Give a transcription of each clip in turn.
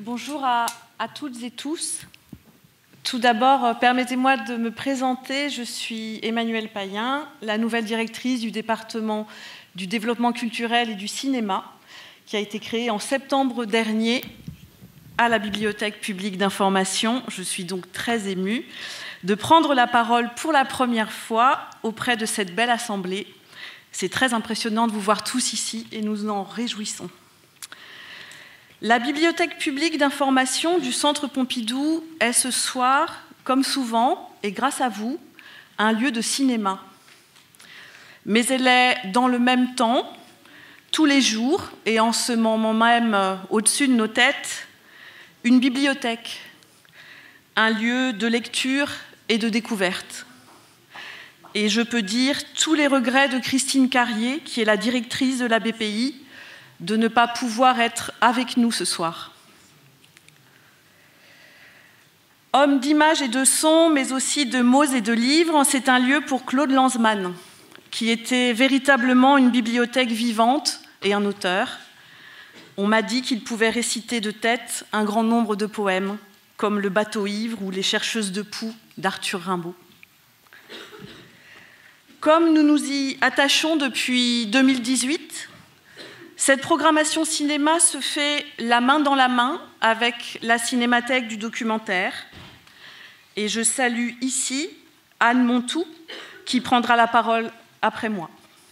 Bonjour à toutes et tous. Tout d'abord, permettez-moi de me présenter. Je suis Emmanuelle Payen, la nouvelle directrice du département du développement culturel et du cinéma, qui a été créé en septembre dernier à la Bibliothèque publique d'information. Je suis donc très émue de prendre la parole pour la première fois auprès de cette belle assemblée. C'est très impressionnant de vous voir tous ici et nous en réjouissons. La Bibliothèque publique d'information du Centre Pompidou est ce soir, comme souvent, et grâce à vous, un lieu de cinéma. Mais elle est dans le même temps, tous les jours, et en ce moment même au-dessus de nos têtes, une bibliothèque, un lieu de lecture et de découverte. Et je peux dire tous les regrets de Christine Carrier, qui est la directrice de la BPI, de ne pas pouvoir être avec nous ce soir. Homme d'images et de sons, mais aussi de mots et de livres, c'est un lieu pour Claude Lanzmann, qui était véritablement une bibliothèque vivante et un auteur. On m'a dit qu'il pouvait réciter de tête un grand nombre de poèmes, comme Le bateau ivre ou Les chercheuses de poux d'Arthur Rimbaud. Comme nous nous y attachons depuis 2018, cette programmation cinéma se fait la main dans la main avec la Cinémathèque du documentaire. Et je salue ici Anne Montou, qui prendra la parole après moi.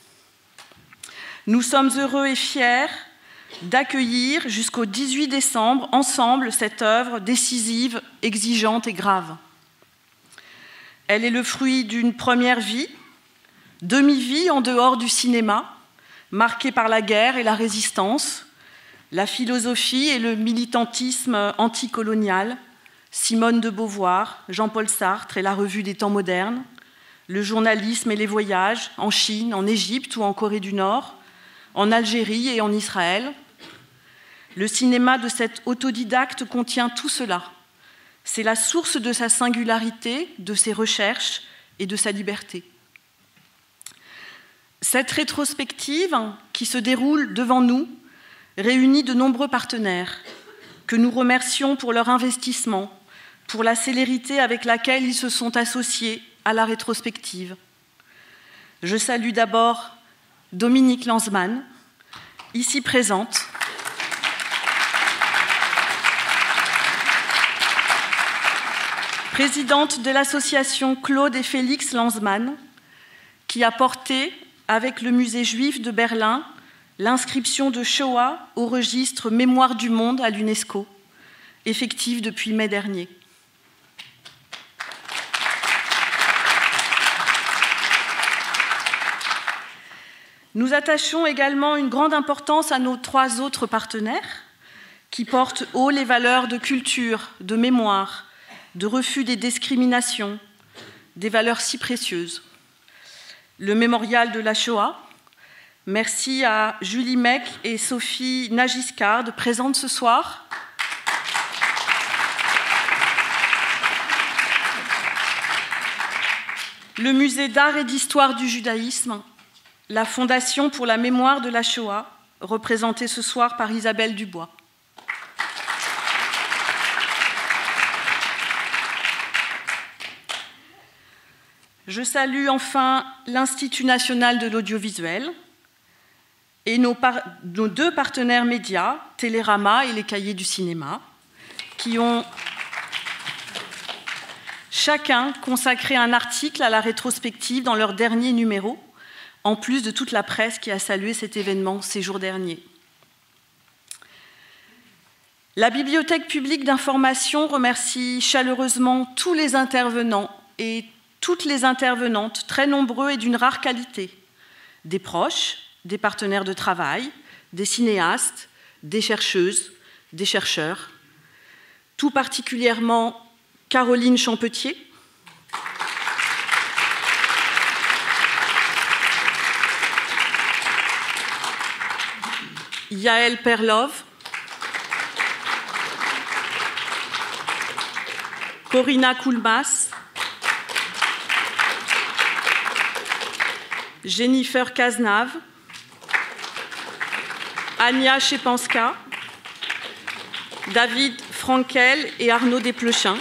Nous sommes heureux et fiers d'accueillir jusqu'au 18 décembre, ensemble, cette œuvre décisive, exigeante et grave. Elle est le fruit d'une première vie, demi-vie en dehors du cinéma, marquée par la guerre et la résistance, la philosophie et le militantisme anticolonial, Simone de Beauvoir, Jean-Paul Sartre et la Revue des temps modernes, le journalisme et les voyages en Chine, en Égypte ou en Corée du Nord, en Algérie et en Israël. Le cinéma de cet autodidacte contient tout cela. C'est la source de sa singularité, de ses recherches et de sa liberté. Cette rétrospective qui se déroule devant nous réunit de nombreux partenaires que nous remercions pour leur investissement, pour la célérité avec laquelle ils se sont associés à la rétrospective. Je salue d'abord Dominique Lanzmann, ici présente, présidente de l'association Claude et Félix Lanzmann, qui a porté avec le musée juif de Berlin, l'inscription de Shoah au registre Mémoire du monde à l'UNESCO, effective depuis mai dernier. Nous attachons également une grande importance à nos 3 autres partenaires qui portent haut les valeurs de culture, de mémoire, de refus des discriminations, des valeurs si précieuses. Le mémorial de la Shoah. Merci à Julie Mec et Sophie Nagiscard, présentes ce soir. Le musée d'art et d'histoire du judaïsme, la Fondation pour la mémoire de la Shoah, représentée ce soir par Isabelle Dubois. Je salue enfin l'Institut national de l'audiovisuel et nos 2 partenaires médias, Télérama et les Cahiers du cinéma, qui ont chacun consacré un article à la rétrospective dans leur dernier numéro, en plus de toute la presse qui a salué cet événement ces jours derniers. La Bibliothèque publique d'information remercie chaleureusement tous les intervenants et toutes les intervenantes, très nombreux et d'une rare qualité, des proches, des partenaires de travail, des cinéastes, des chercheuses, des chercheurs, tout particulièrement Caroline Champetier, Yael Perlov, Corina Koulmas, Jennifer Cazenave, Ania Chepanska, David Frankel et Arnaud Desplechin,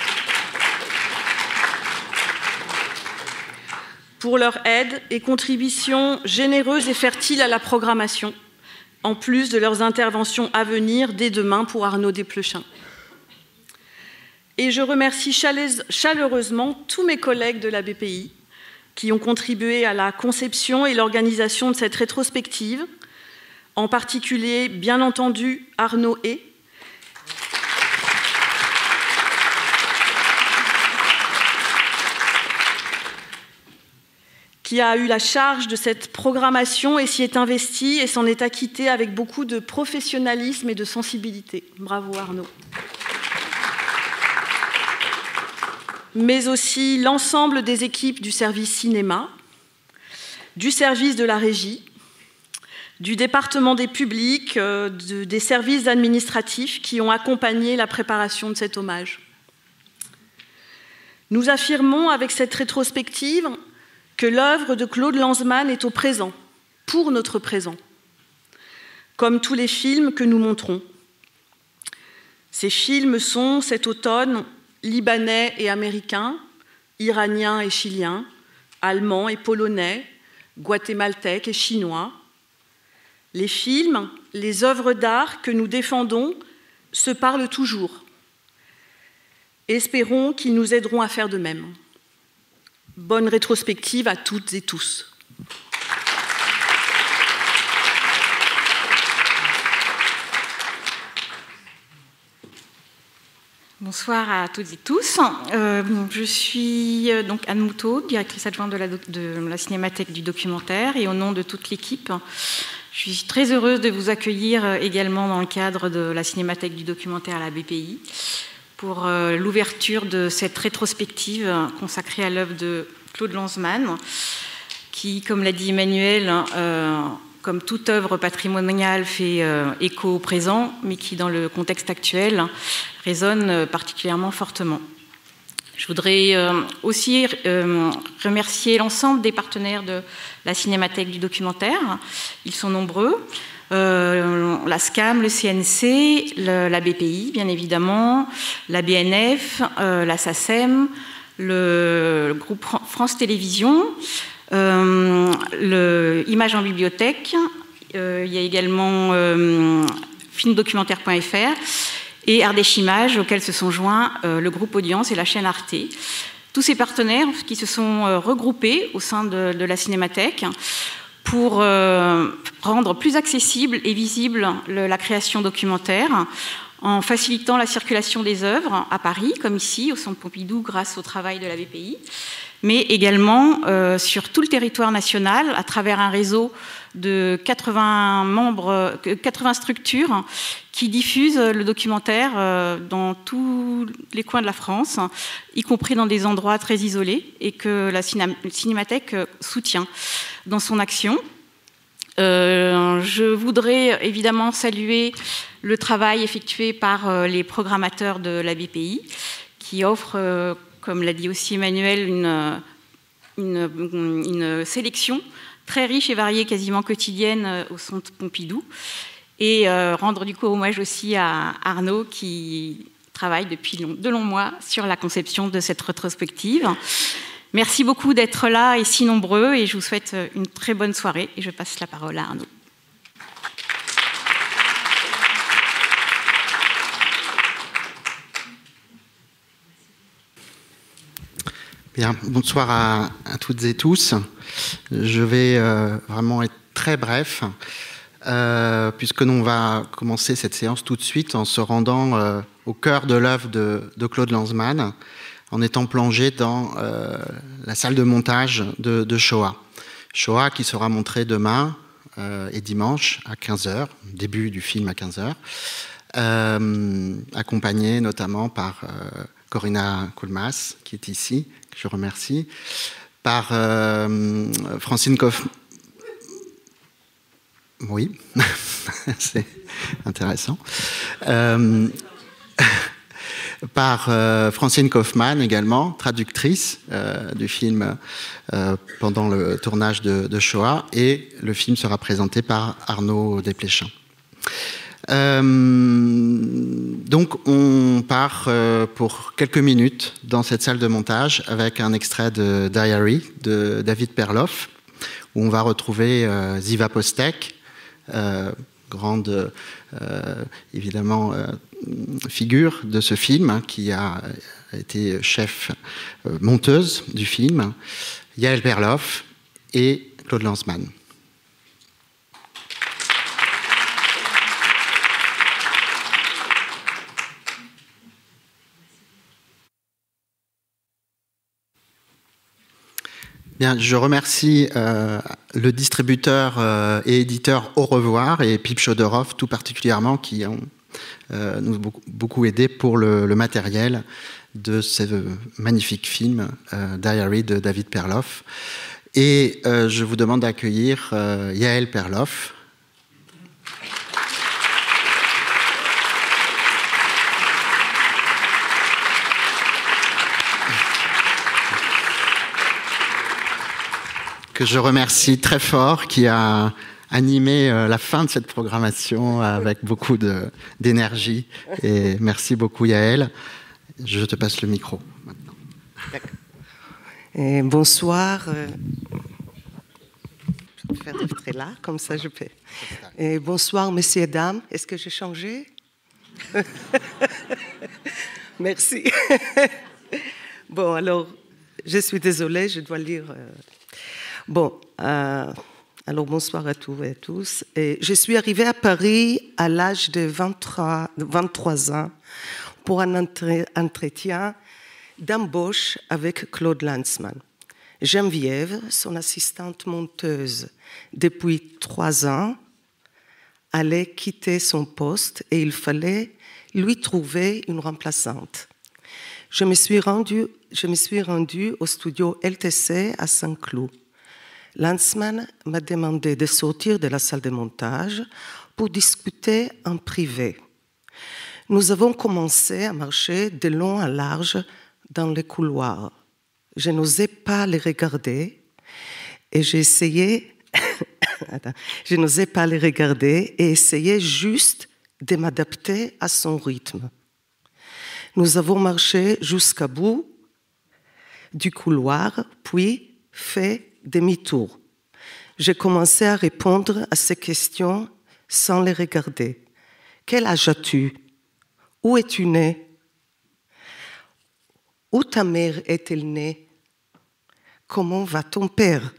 pour leur aide et contribution généreuse et fertile à la programmation, en plus de leurs interventions à venir dès demain pour Arnaud Desplechin. Et je remercie chaleureusement tous mes collègues de la BPI qui ont contribué à la conception et l'organisation de cette rétrospective, en particulier, bien entendu, Arnaud et qui a eu la charge de cette programmation et s'y est investi et s'en est acquitté avec beaucoup de professionnalisme et de sensibilité. Bravo Arnaud. Mais aussi l'ensemble des équipes du service cinéma, du service de la régie, du département des publics, des services administratifs qui ont accompagné la préparation de cet hommage. Nous affirmons avec cette rétrospective que l'œuvre de Claude Lanzmann est au présent, pour notre présent, comme tous les films que nous montrons. Ces films sont, cet automne, libanais et américains, iraniens et chiliens, allemands et polonais, guatémaltèques et chinois. Les films, les œuvres d'art que nous défendons se parlent toujours. Espérons qu'ils nous aideront à faire de même. Bonne rétrospective à toutes et tous. Bonsoir à toutes et tous. Je suis donc Anne Moutot, directrice adjointe de la Cinémathèque du documentaire, et au nom de toute l'équipe, je suis très heureuse de vous accueillir également dans le cadre de la Cinémathèque du documentaire à la BPI pour l'ouverture de cette rétrospective consacrée à l'œuvre de Claude Lanzmann, qui, comme l'a dit Emmanuel, comme toute œuvre patrimoniale, fait écho au présent, mais qui, dans le contexte actuel, résonne particulièrement fortement. Je voudrais aussi remercier l'ensemble des partenaires de la Cinémathèque du documentaire. Ils sont nombreux. La SCAM, le CNC, la BPI, bien évidemment, la BNF, la SACEM, le groupe France Télévisions, Images en bibliothèque, il y a également filmdocumentaire.fr et Ardèche Images, auxquels se sont joints le groupe Audience et la chaîne Arte. Tous ces partenaires qui se sont regroupés au sein de la Cinémathèque pour rendre plus accessible et visible la création documentaire, en facilitant la circulation des œuvres à Paris, comme ici, au Centre Pompidou, grâce au travail de la BPI, mais également sur tout le territoire national, à travers un réseau de 80 structures qui diffusent le documentaire dans tous les coins de la France, y compris dans des endroits très isolés, et que la Cinémathèque soutient dans son action. Je voudrais évidemment saluer le travail effectué par les programmateurs de la BPI, qui offrent, comme l'a dit aussi Emmanuel, une sélection très riche et variée, quasiment quotidienne, au Centre Pompidou. Et rendre du coup hommage aussi à Arnaud, qui travaille depuis de longs mois sur la conception de cette rétrospective. Merci beaucoup d'être là et si nombreux, et je vous souhaite une très bonne soirée. Et je passe la parole à Arnaud. Bien, bonsoir à toutes et tous. Je vais vraiment être très bref, puisque nous on va commencer cette séance tout de suite en se rendant au cœur de l'œuvre de Claude Lanzmann, en étant plongé dans la salle de montage de Shoah. Shoah qui sera montré demain et dimanche à 15h, début du film à 15h, accompagné notamment par Corinna Koolmaas, qui est ici, que je remercie, par Francine Kaufmann. Oui, c'est intéressant. Par Francine Kaufmann également, traductrice du film pendant le tournage de Shoah, et le film sera présenté par Arnaud Desplechin. Donc on part pour quelques minutes dans cette salle de montage avec un extrait de Diary de David Perloff, où on va retrouver Ziva Postek, grande évidemment figure de ce film, hein, qui a été chef monteuse du film, Yael Perloff et Claude Lanzmann. Bien, je remercie le distributeur et éditeur Au Revoir et Pip Chodorov tout particulièrement qui ont nous beaucoup aidé pour le matériel de ce magnifique film Diary de David Perloff. Et je vous demande d'accueillir Yael Perloff. Que je remercie très fort, qui a animé la fin de cette programmation avec beaucoup d'énergie. Et merci beaucoup, Yael. Je te passe le micro maintenant. Et bonsoir. Je vais faire très là, comme ça je peux. Et bonsoir, messieurs et dames. Est-ce que j'ai changé? Merci. Bon, alors, je suis désolée, je dois lire. Bon, alors bonsoir à tous et à tous. Et je suis arrivée à Paris à l'âge de 23 ans pour un entretien d'embauche avec Claude Lanzmann. Geneviève, son assistante monteuse depuis 3 ans, allait quitter son poste et il fallait lui trouver une remplaçante. Je me suis rendue au studio LTC à Saint-Cloud. Lanzmann m'a demandé de sortir de la salle de montage pour discuter en privé. Nous avons commencé à marcher de long à large dans les couloirs. Je n'osais pas les regarder et je n'osais pas les regarder et essayais juste de m'adapter à son rythme. Nous avons marché jusqu'au bout du couloir, puis fait demi-tour. J'ai commencé à répondre à ces questions sans les regarder. Quel âge as-tu? Où es-tu né? Où ta mère est-elle née? Comment va ton père?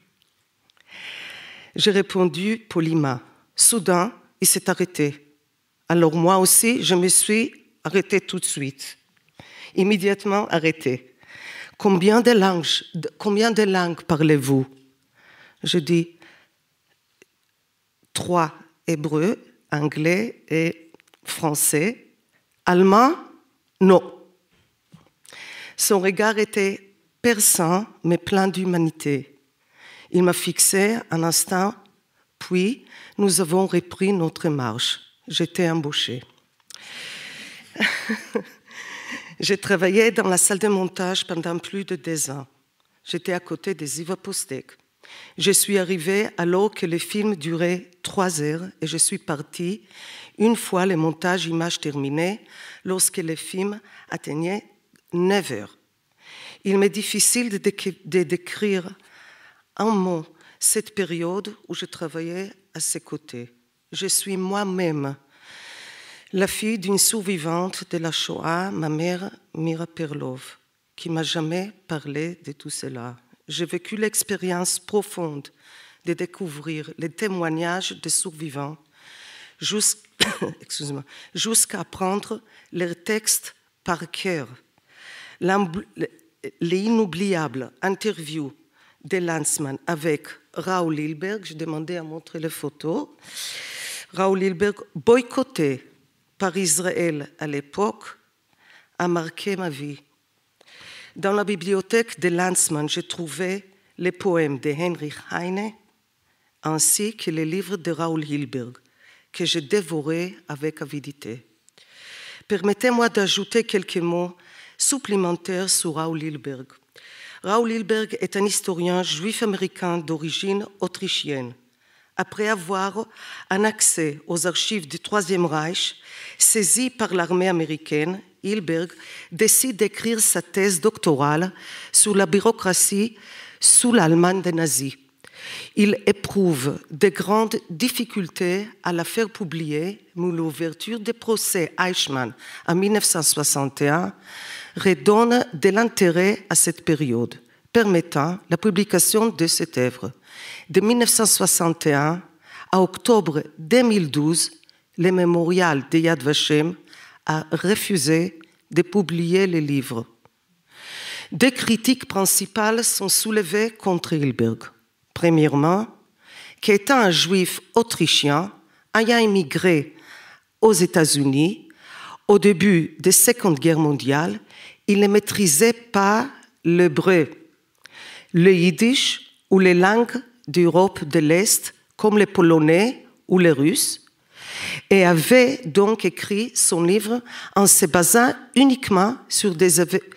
J'ai répondu poliment. Soudain, il s'est arrêté. Alors moi aussi, je me suis arrêtée tout de suite. Immédiatement arrêtée. Combien de langues parlez-vous? Je dis 3, hébreu, anglais et français. Allemand? Non. Son regard était perçant, mais plein d'humanité. Il m'a fixé un instant, puis nous avons repris notre marche. J'étais embauchée. J'ai travaillé dans la salle de montage pendant plus de 2 ans. J'étais à côté de Ziva Postek. Je suis arrivée alors que le film durait 3 heures et je suis partie une fois le montage image terminé, lorsque le film atteignait 9 heures. Il m'est difficile de décrire en mots cette période où je travaillais à ses côtés. Je suis moi-même la fille d'une survivante de la Shoah, ma mère Mira Perloff, qui m'a jamais parlé de tout cela. J'ai vécu l'expérience profonde de découvrir les témoignages des survivants jusqu'à apprendre leurs textes par cœur. L'inoubliable interview de Lanzmann avec Raoul Hilberg, j'ai demandé à montrer les photos. Raoul Hilberg, boycotté par Israël à l'époque, a marqué ma vie. Dans la bibliothèque de Lanzmann, j'ai trouvé les poèmes de Heinrich Heine ainsi que les livres de Raoul Hilberg, que j'ai dévorés avec avidité. Permettez-moi d'ajouter quelques mots supplémentaires sur Raoul Hilberg. Raoul Hilberg est un historien juif américain d'origine autrichienne. après avoir un accès aux archives du Troisième Reich, saisi par l'armée américaine, Hilberg décide d'écrire sa thèse doctorale sur la bureaucratie sous l'Allemagne des nazis. Il éprouve de grandes difficultés à la faire publier, mais l'ouverture des procès Eichmann en 1961 redonne de l'intérêt à cette période, permettant la publication de cette œuvre. De 1961 à octobre 2012, le mémorial de Yad Vashem a refusé de publier les livres. Deux critiques principales sont soulevées contre Hilberg. Premièrement, qu'étant un juif autrichien ayant immigré aux États-Unis au début de la Seconde Guerre mondiale, il ne maîtrisait pas l'hébreu, le yiddish ou les langues d'Europe de l'Est, comme le polonais ou le russe, et avait donc écrit son livre en se basant uniquement sur des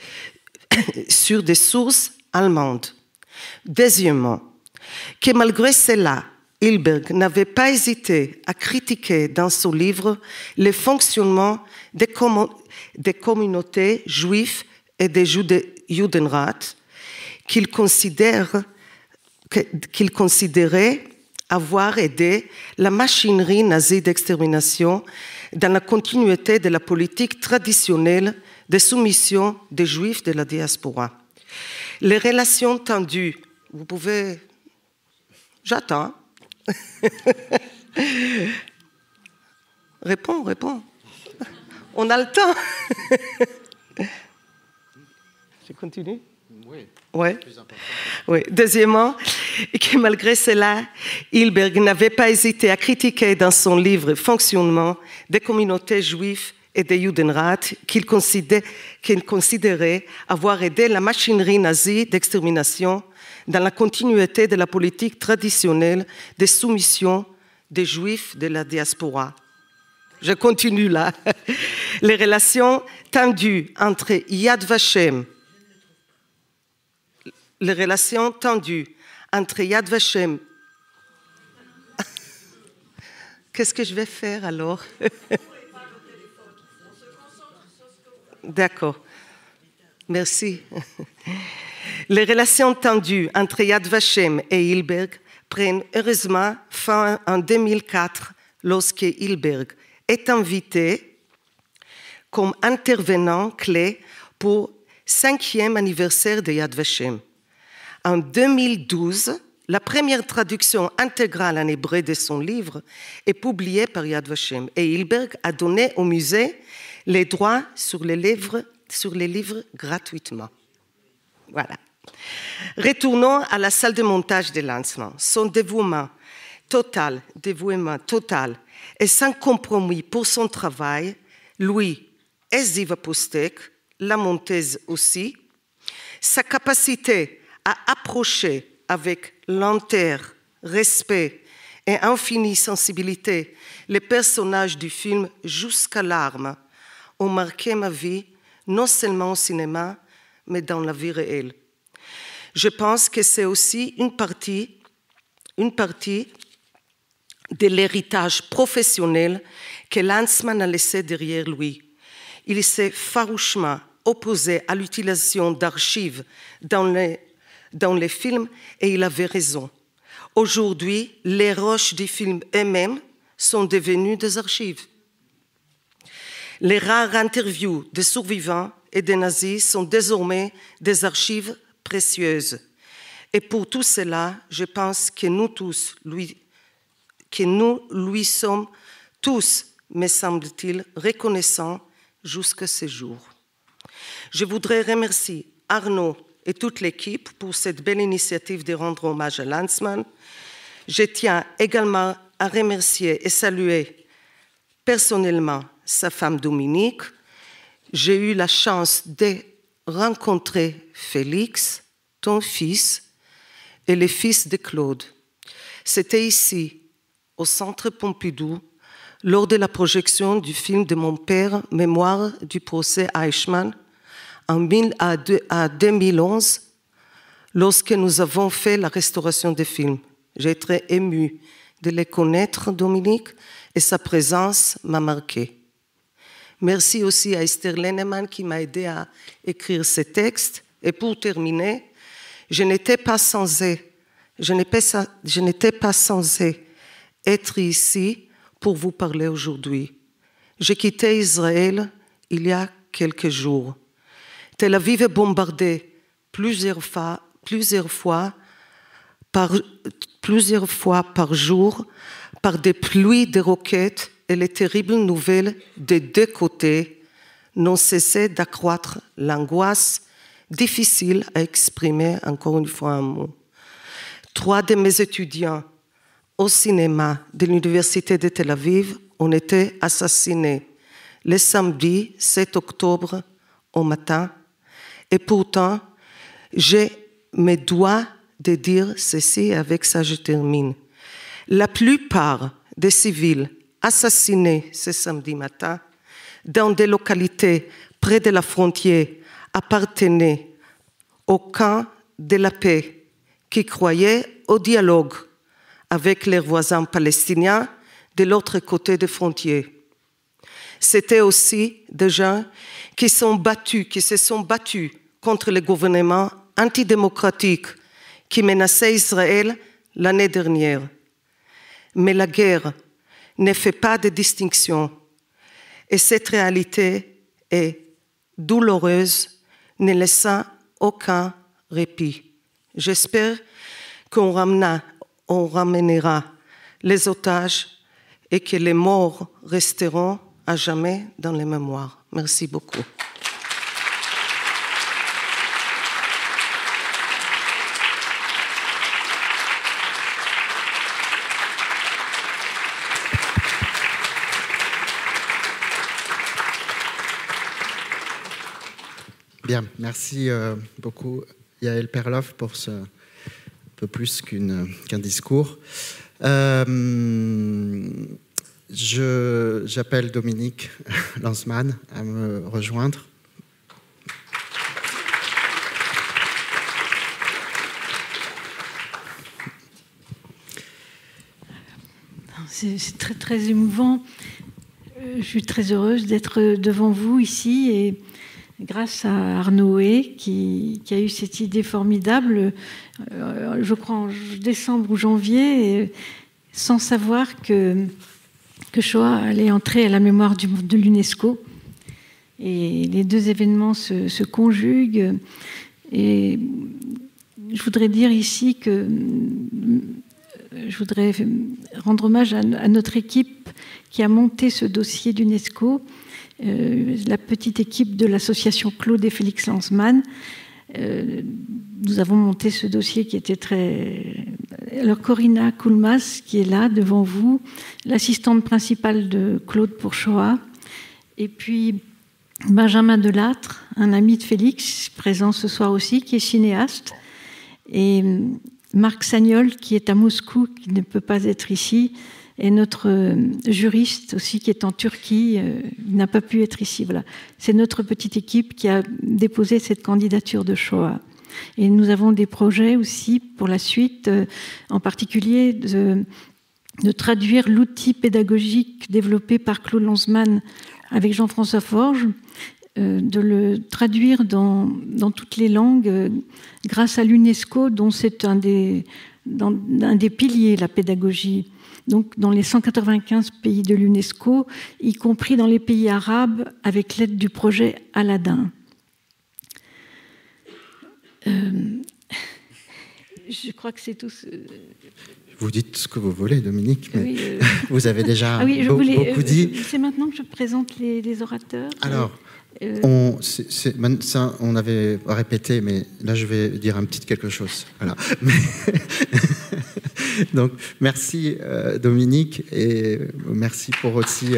sources allemandes. Deuxièmement, que malgré cela, Hilberg n'avait pas hésité à critiquer dans son livre le fonctionnement des communautés juives et des Judenrat qu'il considérait avoir aidé la machinerie nazie d'extermination dans la continuité de la politique traditionnelle de soumission des Juifs de la diaspora. Les relations tendues, vous pouvez... J'attends. Réponds. On a le temps. Je continue? Oui. Ouais. Oui. Deuxièmement, que malgré cela, Hilberg n'avait pas hésité à critiquer dans son livre « Fonctionnement des communautés juives et des Judenrat » qu'il considérait avoir aidé la machinerie nazie d'extermination dans la continuité de la politique traditionnelle de soumission des Juifs de la diaspora. Je continue là. Les relations tendues entre Yad Vashem Qu'est-ce que je vais faire alors? D'accord. Merci. Les relations tendues entre Yad Vashem et Hilberg prennent heureusement fin en 2004 lorsque Hilberg est invité comme intervenant clé pour le 5e anniversaire de Yad Vashem. En 2012, la première traduction intégrale en hébreu de son livre est publiée par Yad Vashem et Hilberg a donné au musée les droits sur les livres gratuitement. Voilà. Retournons à la salle de montage de Lanzmann. Son dévouement total et sans compromis pour son travail, lui et Ziva Postek, la monteuse aussi, sa capacité à approcher avec lenteur, respect et infinie sensibilité les personnages du film jusqu'à larmes ont marqué ma vie, non seulement au cinéma, mais dans la vie réelle. Je pense que c'est aussi une partie de l'héritage professionnel que Lanzmann a laissé derrière lui. Il s'est farouchement opposé à l'utilisation d'archives dans les films et il avait raison. Aujourd'hui, les roches des films eux-mêmes sont devenues des archives. Les rares interviews des survivants et des nazis sont désormais des archives précieuses. Et pour tout cela, je pense que nous lui sommes tous, me semble-t-il, reconnaissants jusqu'à ce jour. Je voudrais remercier Arnaud et toute l'équipe pour cette belle initiative de rendre hommage à Lanzmann. Je tiens également à remercier et saluer personnellement sa femme Dominique. J'ai eu la chance de rencontrer Félix, ton fils, et le fils de Claude. C'était ici, au Centre Pompidou, lors de la projection du film de mon père, Mémoire du procès Eichmann, en 2011, lorsque nous avons fait la restauration des films. J'ai été émue de les connaître, Dominique, et sa présence m'a marquée. Merci aussi à Esther Lenneman qui m'a aidé à écrire ces textes. Et pour terminer, je n'étais pas censée être ici pour vous parler aujourd'hui. J'ai quitté Israël il y a quelques jours. Tel Aviv est bombardé plusieurs fois par jour par des pluies de roquettes, et les terribles nouvelles des deux côtés n'ont cessé d'accroître l'angoisse difficile à exprimer, encore une fois un mot. 3 de mes étudiants au cinéma de l'Université de Tel Aviv ont été assassinés le samedi 7 octobre au matin. Et pourtant, je me dois de dire ceci, et avec ça je termine. La plupart des civils assassinés ce samedi matin dans des localités près de la frontière appartenaient au camp de la paix qui croyait au dialogue avec leurs voisins palestiniens de l'autre côté des frontières. C'était aussi des gens qui se sont battus contre le gouvernement antidémocratique qui menaçait Israël l'année dernière. Mais la guerre ne fait pas de distinction et cette réalité est douloureuse, ne laissant aucun répit. J'espère qu'on ramènera les otages et que les morts resteront à jamais dans les mémoires. Merci beaucoup. Bien, merci beaucoup Yael Perloff pour ce peu plus qu'un discours. J'appelle Dominique Lanzmann à me rejoindre. C'est très, très émouvant. Je suis très heureuse d'être devant vous ici et grâce à Arnaud Hay qui a eu cette idée formidable, je crois en décembre ou janvier, sans savoir que Shoah allait entrer à la mémoire de l'UNESCO. Et les deux événements se conjuguent. Et je voudrais dire ici que je voudrais rendre hommage à notre équipe qui a monté ce dossier d'UNESCO, la petite équipe de l'association Claude et Félix Lanzmann. Nous avons monté ce dossier qui était très... Alors Corinna Koulmas, qui est là devant vous, l'assistante principale de Claude pour Shoah, et puis Benjamin Delattre, un ami de Félix, présent ce soir aussi, qui est cinéaste, et Marc Sagnol, qui est à Moscou, qui ne peut pas être ici, et notre juriste aussi, qui est en Turquie, n'a pas pu être ici. Voilà. C'est notre petite équipe qui a déposé cette candidature de Shoah. Et nous avons des projets aussi pour la suite, en particulier de traduire l'outil pédagogique développé par Claude Lanzmann avec Jean-François Forge, de le traduire dans toutes les langues grâce à l'UNESCO, dont c'est un des piliers, la pédagogie. Donc dans les 195 pays de l'UNESCO, y compris dans les pays arabes, avec l'aide du projet Aladdin. Je crois que c'est tout. Vous dites ce que vous voulez, Dominique, mais oui, vous avez déjà beaucoup dit. C'est maintenant que je présente les orateurs. Alors, on avait répété, mais là, je vais dire un petit quelque chose. Voilà. Donc, merci Dominique, et merci pour aussi...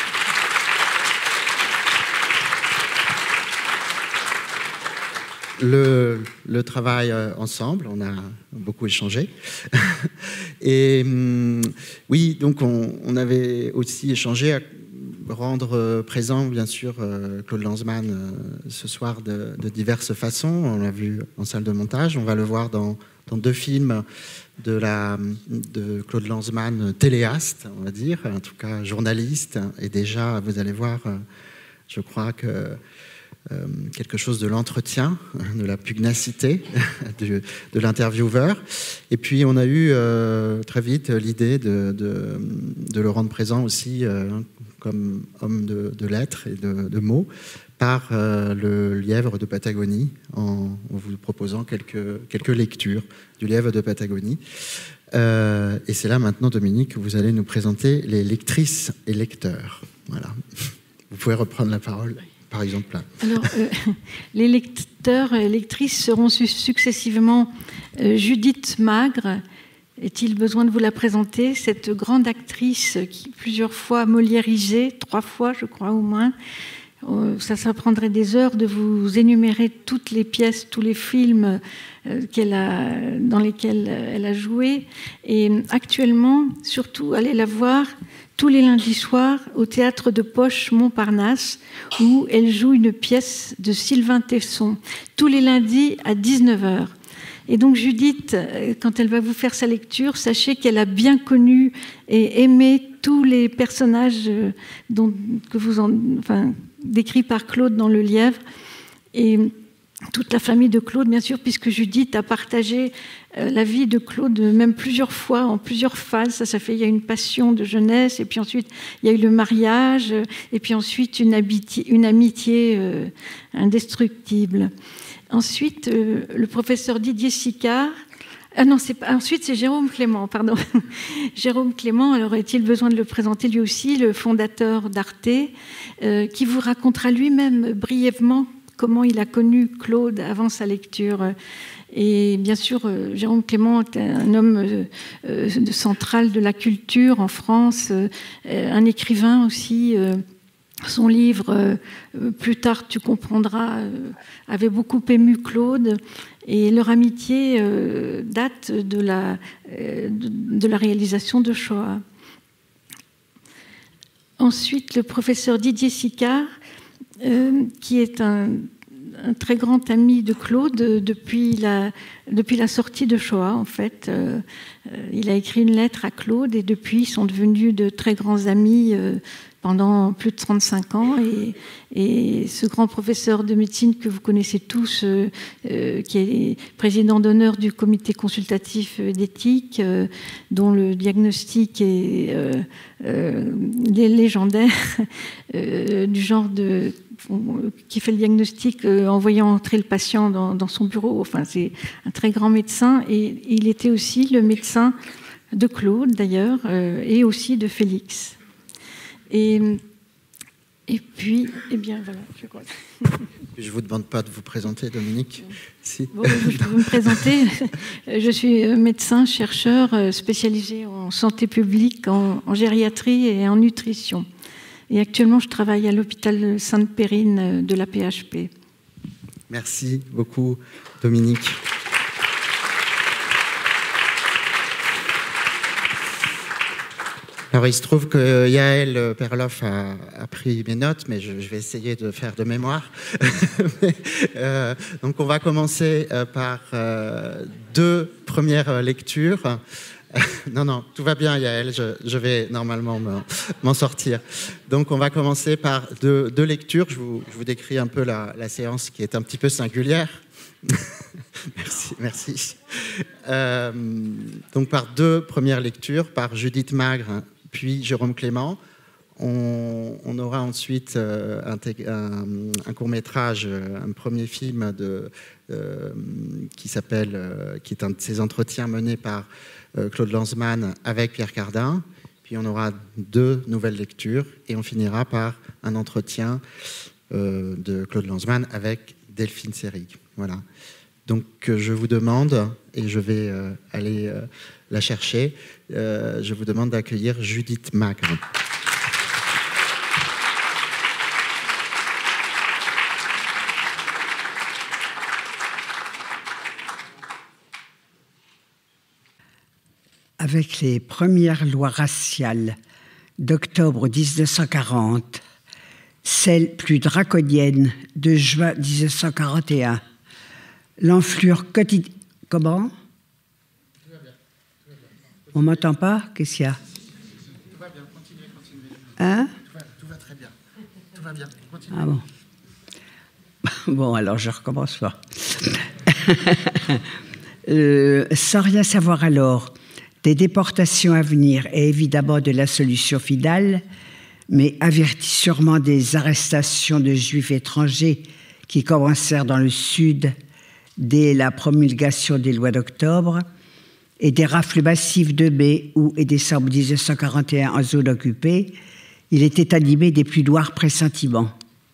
Le travail ensemble, on a beaucoup échangé. Et oui, donc on avait aussi échangé rendre présent, bien sûr, Claude Lanzmann ce soir de diverses façons. On l'a vu en salle de montage. On va le voir dans 2 films de Claude Lanzmann, téléaste, on va dire, en tout cas journaliste. Et déjà, vous allez voir, je crois que quelque chose de l'entretien, de la pugnacité de l'intervieweur. Et puis on a eu très vite l'idée de le rendre présent aussi comme homme de lettres et de mots par le Lièvre de Patagonie, en vous proposant quelques lectures du Lièvre de Patagonie. Et c'est là maintenant, Dominique, que vous allez nous présenter les lectrices et lecteurs. Voilà. Vous pouvez reprendre la parole. Par exemple. Alors, les lecteurs et lectrices seront successivement Judith Magre. Est-il besoin de vous la présenter? Cette grande actrice qui plusieurs fois moliérisée, 3 fois je crois au moins. Ça prendrait des heures de vous énumérer toutes les pièces, tous les films dans lesquels elle a joué. Et actuellement, surtout, allez la voir tous les lundis soirs au Théâtre de Poche Montparnasse, où elle joue une pièce de Sylvain Tesson, tous les lundis à 19h. Et donc Judith, quand elle va vous faire sa lecture, sachez qu'elle a bien connu et aimé tous les personnages décrits par Claude dans Le Lièvre, et toute la famille de Claude, bien sûr, puisque Judith a partagé la vie de Claude même plusieurs fois, en plusieurs phases. Ça fait, il y a une passion de jeunesse, et puis ensuite, il y a eu le mariage, et puis ensuite, une amitié indestructible. Ensuite, le professeur Didier Sicard. Ensuite, c'est Jérôme Clément, pardon. Jérôme Clément, alors est-il besoin de le présenter lui aussi, le fondateur d'Arte, qui vous racontera lui-même brièvement comment il a connu Claude avant sa lecture. Et bien sûr, Jérôme Clément est un homme central de la culture en France, un écrivain aussi. Son livre « Plus tard tu comprendras » avait beaucoup ému Claude, et leur amitié date de la réalisation de Shoah. Ensuite, le professeur Didier Sicard, qui est un très grand ami de Claude depuis la sortie de Shoah, en fait. Il a écrit une lettre à Claude, et depuis, ils sont devenus de très grands amis pendant plus de 35 ans. Et ce grand professeur de médecine que vous connaissez tous, qui est président d'honneur du comité consultatif d'éthique, dont le diagnostic est légendaire, du genre qui fait le diagnostic en voyant entrer le patient dans son bureau. Enfin, c'est un très grand médecin, et il était aussi le médecin de Claude, d'ailleurs, et aussi de Félix. Et puis, eh bien, voilà, je crois. Je ne vous demande pas de vous présenter, Dominique. Si. Bon, je peux me présenter. Je suis médecin, chercheur spécialisé en santé publique, en gériatrie et en nutrition. Et actuellement, je travaille à l'hôpital Sainte-Périne de la PHP. Merci beaucoup, Dominique. Alors, il se trouve que Yael Perloff a pris mes notes, mais je vais essayer de faire de mémoire. Donc, on va commencer par 2 premières lectures. Non, tout va bien, Yael, je vais normalement m'en sortir. Donc, on va commencer par 2 lectures. Je vous décris un peu la séance qui est un petit peu singulière. Merci. Donc, par 2 premières lectures, par Judith Magre, puis Jérôme Clément. On aura ensuite un court-métrage, un premier film qui est un de ces entretiens menés par Claude Lanzmann avec Pierre Cardin. Puis on aura 2 nouvelles lectures, et on finira par un entretien de Claude Lanzmann avec Delphine Seyrig. Voilà. Donc je vous demande, et je vais aller la chercher, je vous demande d'accueillir Judith Magre. Avec les premières lois raciales d'octobre 1940, celle plus draconienne de juin 1941, l'enflure quotidienne... Comment? On ne m'entend pas? Qu'est-ce qu'il y a? Tout va bien, continuez. Hein? Tout va très bien. Tout va bien, continuez. Ah bon. Bon, alors je recommence pas. Sans rien savoir alors des déportations à venir et évidemment de la solution finale, mais averti sûrement des arrestations de juifs étrangers qui commencèrent dans le Sud dès la promulgation des lois d'octobre et des rafles massives de mai, août et décembre 1941 en zone occupée, il était animé des plus noirs pressentiments.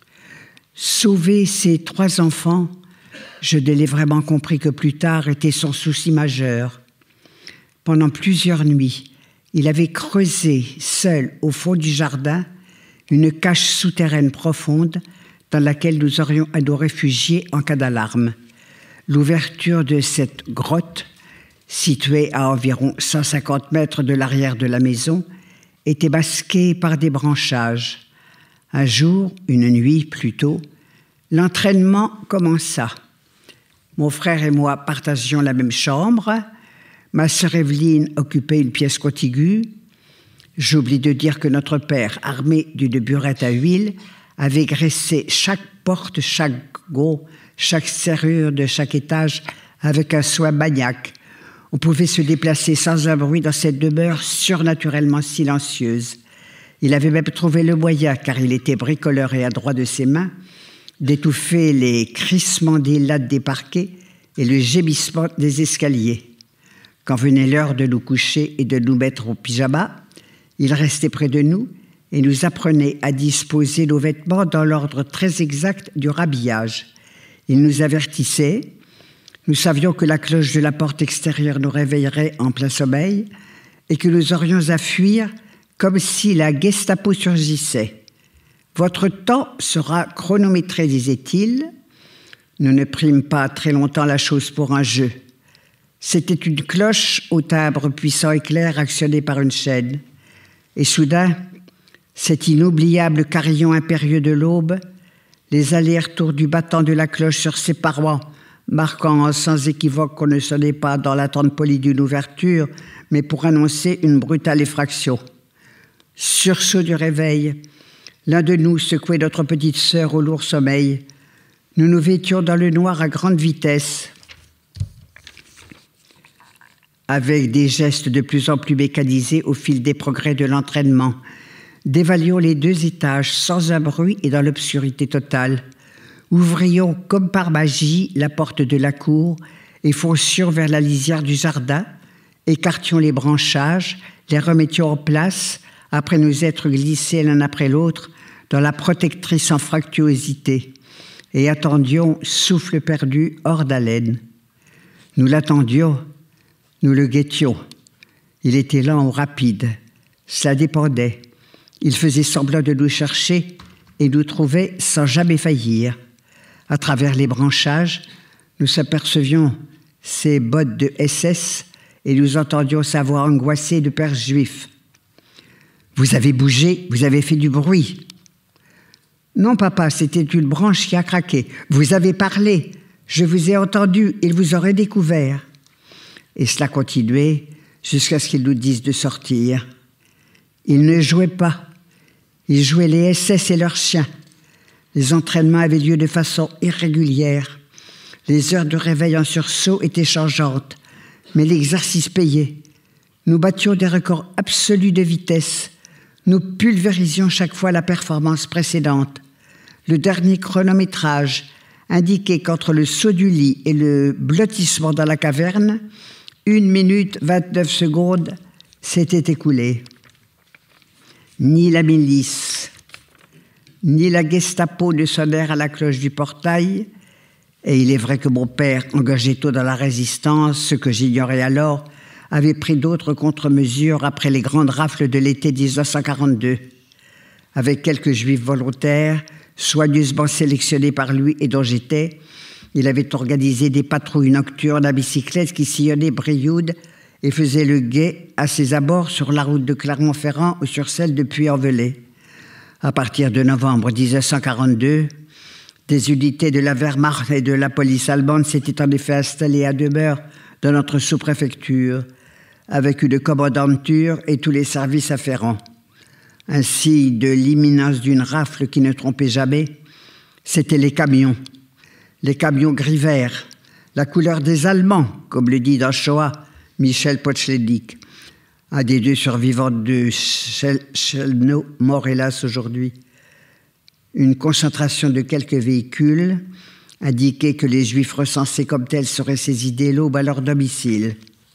Sauver ses 3 enfants, je ne l'ai vraiment compris que plus tard, était son souci majeur. Pendant plusieurs nuits, il avait creusé, seul, au fond du jardin, une cache souterraine profonde dans laquelle nous aurions à nous réfugier en cas d'alarme. L'ouverture de cette grotte, située à environ 150 mètres de l'arrière de la maison, était masquée par des branchages. Un jour, une nuit plutôt, l'entraînement commença. Mon frère et moi partagions la même chambre. Ma sœur Evelyne occupait une pièce contiguë. J'oublie de dire que notre père, armé d'une burette à huile, avait graissé chaque porte, chaque gros, chaque serrure de chaque étage avec un soin maniaque. On pouvait se déplacer sans un bruit dans cette demeure surnaturellement silencieuse. Il avait même trouvé le moyen, car il était bricoleur et adroit de ses mains, d'étouffer les crissements des lattes des parquets et le gémissement des escaliers. Quand venait l'heure de nous coucher et de nous mettre au pyjama, il restait près de nous et nous apprenait à disposer nos vêtements dans l'ordre très exact du rhabillage. Il nous avertissait. Nous savions que la cloche de la porte extérieure nous réveillerait en plein sommeil et que nous aurions à fuir comme si la Gestapo surgissait. « Votre temps sera chronométré », disait-il. Nous ne prîmes pas très longtemps la chose pour un jeu. C'était une cloche au timbre puissant et clair actionnée par une chaîne. Et soudain, cet inoubliable carillon impérieux de l'aube, les allers-retours du battant de la cloche sur ses parois, marquant sans équivoque qu'on ne sonnait pas dans l'attente polie d'une ouverture, mais pour annoncer une brutale effraction. Sursaut du réveil, l'un de nous secouait notre petite sœur au lourd sommeil. Nous nous vêtions dans le noir à grande vitesse, avec des gestes de plus en plus mécanisés au fil des progrès de l'entraînement. Dévalions les 2 étages sans un bruit et dans l'obscurité totale. Ouvrions comme par magie la porte de la cour et foncions vers la lisière du jardin, écartions les branchages, les remettions en place, après nous être glissés l'un après l'autre dans la protectrice en fructuosité, et attendions, souffle perdu, hors d'haleine. Nous l'attendions, nous le guettions. Il était lent ou rapide, cela dépendait. Il faisait semblant de nous chercher et nous trouvait sans jamais faillir. À travers les branchages, nous apercevions ses bottes de SS et nous entendions sa voix angoissée de père juif. « Vous avez bougé, vous avez fait du bruit. »« Non, papa, c'était une branche qui a craqué. Vous avez parlé, je vous ai entendu, il vous aurait découvert. » Et cela continuait jusqu'à ce qu'ils nous disent de sortir. Ils ne jouaient pas. Ils jouaient les SS et leurs chiens. Les entraînements avaient lieu de façon irrégulière. Les heures de réveil en sursaut étaient changeantes, mais l'exercice payait. Nous battions des records absolus de vitesse. Nous pulvérisions chaque fois la performance précédente. Le dernier chronométrage indiquait qu'entre le saut du lit et le blottissement dans la caverne, 1 minute 29 secondes s'étaient écoulées. Ni la milice, ni la Gestapo ne sonnèrent à la cloche du portail, et il est vrai que mon père, engagé tôt dans la résistance, ce que j'ignorais alors, avait pris d'autres contre-mesures après les grandes rafles de l'été 1942. Avec quelques juifs volontaires, soigneusement sélectionnés par lui et dont j'étais, il avait organisé des patrouilles nocturnes à bicyclette qui sillonnaient Brioude et faisait le guet à ses abords sur la route de Clermont-Ferrand ou sur celle de Puy-en-Velay. À partir de novembre 1942, des unités de la Wehrmacht et de la police allemande s'étaient en effet installées à demeure dans notre sous-préfecture, avec une commandanture et tous les services afférents. Ainsi, de l'imminence d'une rafle qui ne trompait jamais, c'étaient les camions gris-vert, la couleur des Allemands, comme le dit dans Shoah Michel Pochledic, un des 2 survivants de Chelno, mort hélas aujourd'hui. Une concentration de quelques véhicules indiquait que les Juifs recensés comme tels seraient saisis dès l'aube à leur domicile.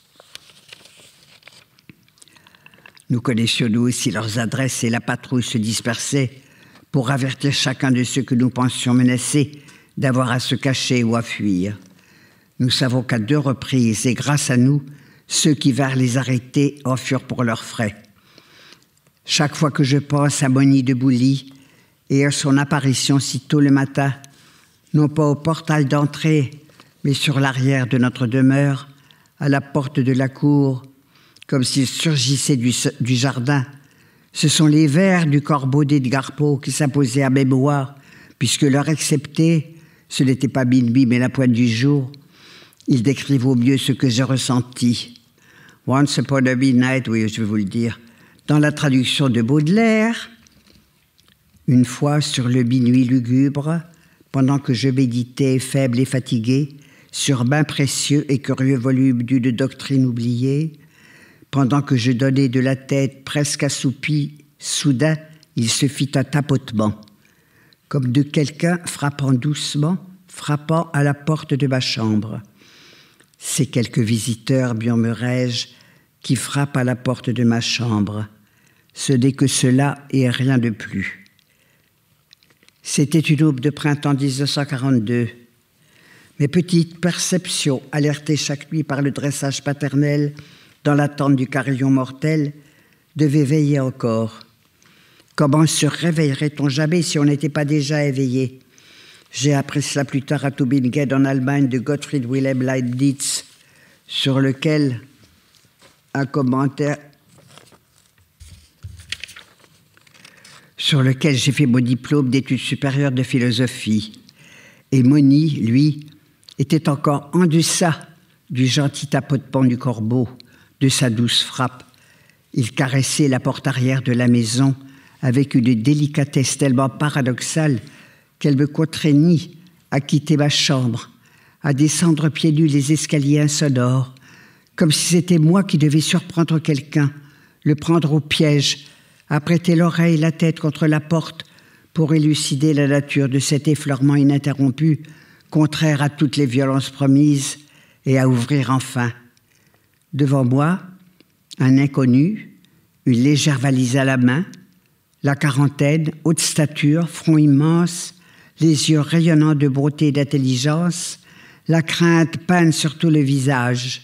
Nous connaissions nous aussi leurs adresses et la patrouille se dispersait pour avertir chacun de ceux que nous pensions menacés d'avoir à se cacher ou à fuir. Nous savons qu'à 2 reprises, et grâce à nous, ceux qui vinrent les arrêter en furent pour leurs frais. Chaque fois que je pense à Moni de Bouilly et à son apparition si tôt le matin, non pas au portail d'entrée, mais sur l'arrière de notre demeure, à la porte de la cour, comme s'il surgissait du jardin, ce sont les vers du corbeau d'Edgar Poe qui s'imposaient à mémoire, puisque leur excepté, ce n'était pas Bilby, mais la pointe du jour. Ils décrivent au mieux ce que j'ai ressenti. Once upon a midnight, oui, je vais vous le dire, dans la traduction de Baudelaire, une fois sur le minuit lugubre, pendant que je méditais, faible et fatigué, sur bain précieux et curieux volume d'une doctrine oubliée, pendant que je donnais de la tête presque assoupie, soudain, il se fit un tapotement, comme de quelqu'un frappant doucement, frappant à la porte de ma chambre. C'est quelques visiteurs, murmurai-je, qui frappent à la porte de ma chambre. Ce n'est que cela et rien de plus. C'était une aube de printemps 1942. Mes petites perceptions, alertées chaque nuit par le dressage paternel dans l'attente du carillon mortel, devaient veiller encore. Comment se réveillerait-on jamais si on n'était pas déjà éveillé? J'ai appris cela plus tard à Tübingen en Allemagne de Gottfried Wilhelm Leibniz, sur lequel un commentaire sur lequel j'ai fait mon diplôme d'études supérieures de philosophie. Et Moni, lui, était encore en deçà du gentil tapotement du corbeau, de sa douce frappe. Il caressait la porte arrière de la maison avec une délicatesse tellement paradoxale qu'elle me contraignit à quitter ma chambre, à descendre pieds nus les escaliers insonores, comme si c'était moi qui devais surprendre quelqu'un, le prendre au piège, à prêter l'oreille et la tête contre la porte pour élucider la nature de cet effleurement ininterrompu, contraire à toutes les violences promises, et à ouvrir enfin. Devant moi, un inconnu, une légère valise à la main, la quarantaine, haute stature, front immense, les yeux rayonnants de beauté et d'intelligence, la crainte peinte sur tout le visage.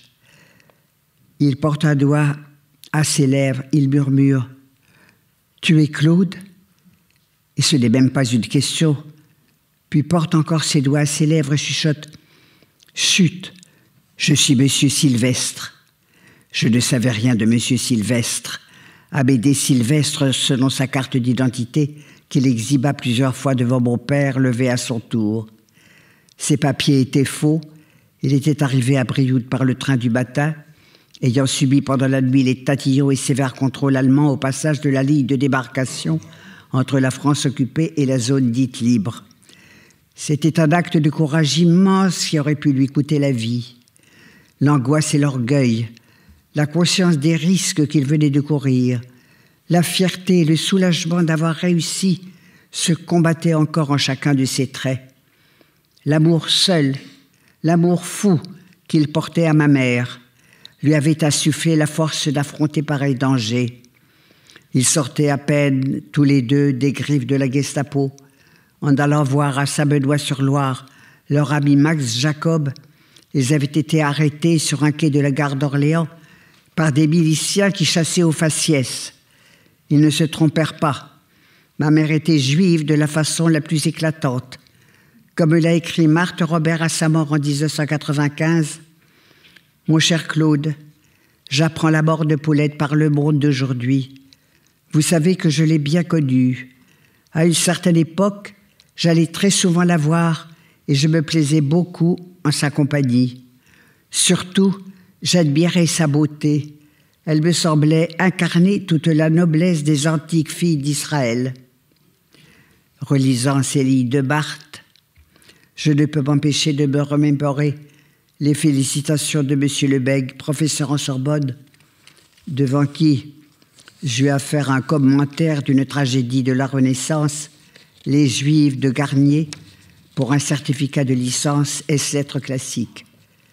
Il porte un doigt à ses lèvres, il murmure « Tu es Claude ?» Et ce n'est même pas une question. Puis porte encore ses doigts à ses lèvres et chuchote « Chut, je suis Monsieur Sylvestre. » Je ne savais rien de Monsieur Sylvestre. Amédée Sylvestre, selon sa carte d'identité, qu'il exhiba plusieurs fois devant mon père, levé à son tour. Ses papiers étaient faux. Il était arrivé à Brioude par le train du matin, ayant subi pendant la nuit les tatillons et sévères contrôles allemands au passage de la ligne de débarcation entre la France occupée et la zone dite libre. C'était un acte de courage immense qui aurait pu lui coûter la vie. L'angoisse et l'orgueil, la conscience des risques qu'il venait de courir, la fierté et le soulagement d'avoir réussi se combattaient encore en chacun de ses traits. L'amour seul, l'amour fou qu'il portait à ma mère, lui avait insufflé la force d'affronter pareil danger. Ils sortaient à peine, tous les deux, des griffes de la Gestapo, en allant voir à Saint-Benoît-sur-Loire leur ami Max Jacob. Ils avaient été arrêtés sur un quai de la gare d'Orléans par des miliciens qui chassaient au faciès. Ils ne se trompèrent pas. Ma mère était juive de la façon la plus éclatante. Comme l'a écrit Marthe Robert à sa mort en 1995, « Mon cher Claude, j'apprends la mort de Paulette par le monde d'aujourd'hui. Vous savez que je l'ai bien connue. À une certaine époque, j'allais très souvent la voir et je me plaisais beaucoup en sa compagnie. Surtout, j'admirais sa beauté. Elle me semblait incarner toute la noblesse des antiques filles d'Israël. Relisant ces lignes de Barthes, je ne peux m'empêcher de me remémorer les félicitations de M. Lebègue, professeur en Sorbonne, devant qui j'ai eu à faire un commentaire d'une tragédie de la Renaissance, Les Juifs de Garnier, pour un certificat de licence ès-lettres classiques.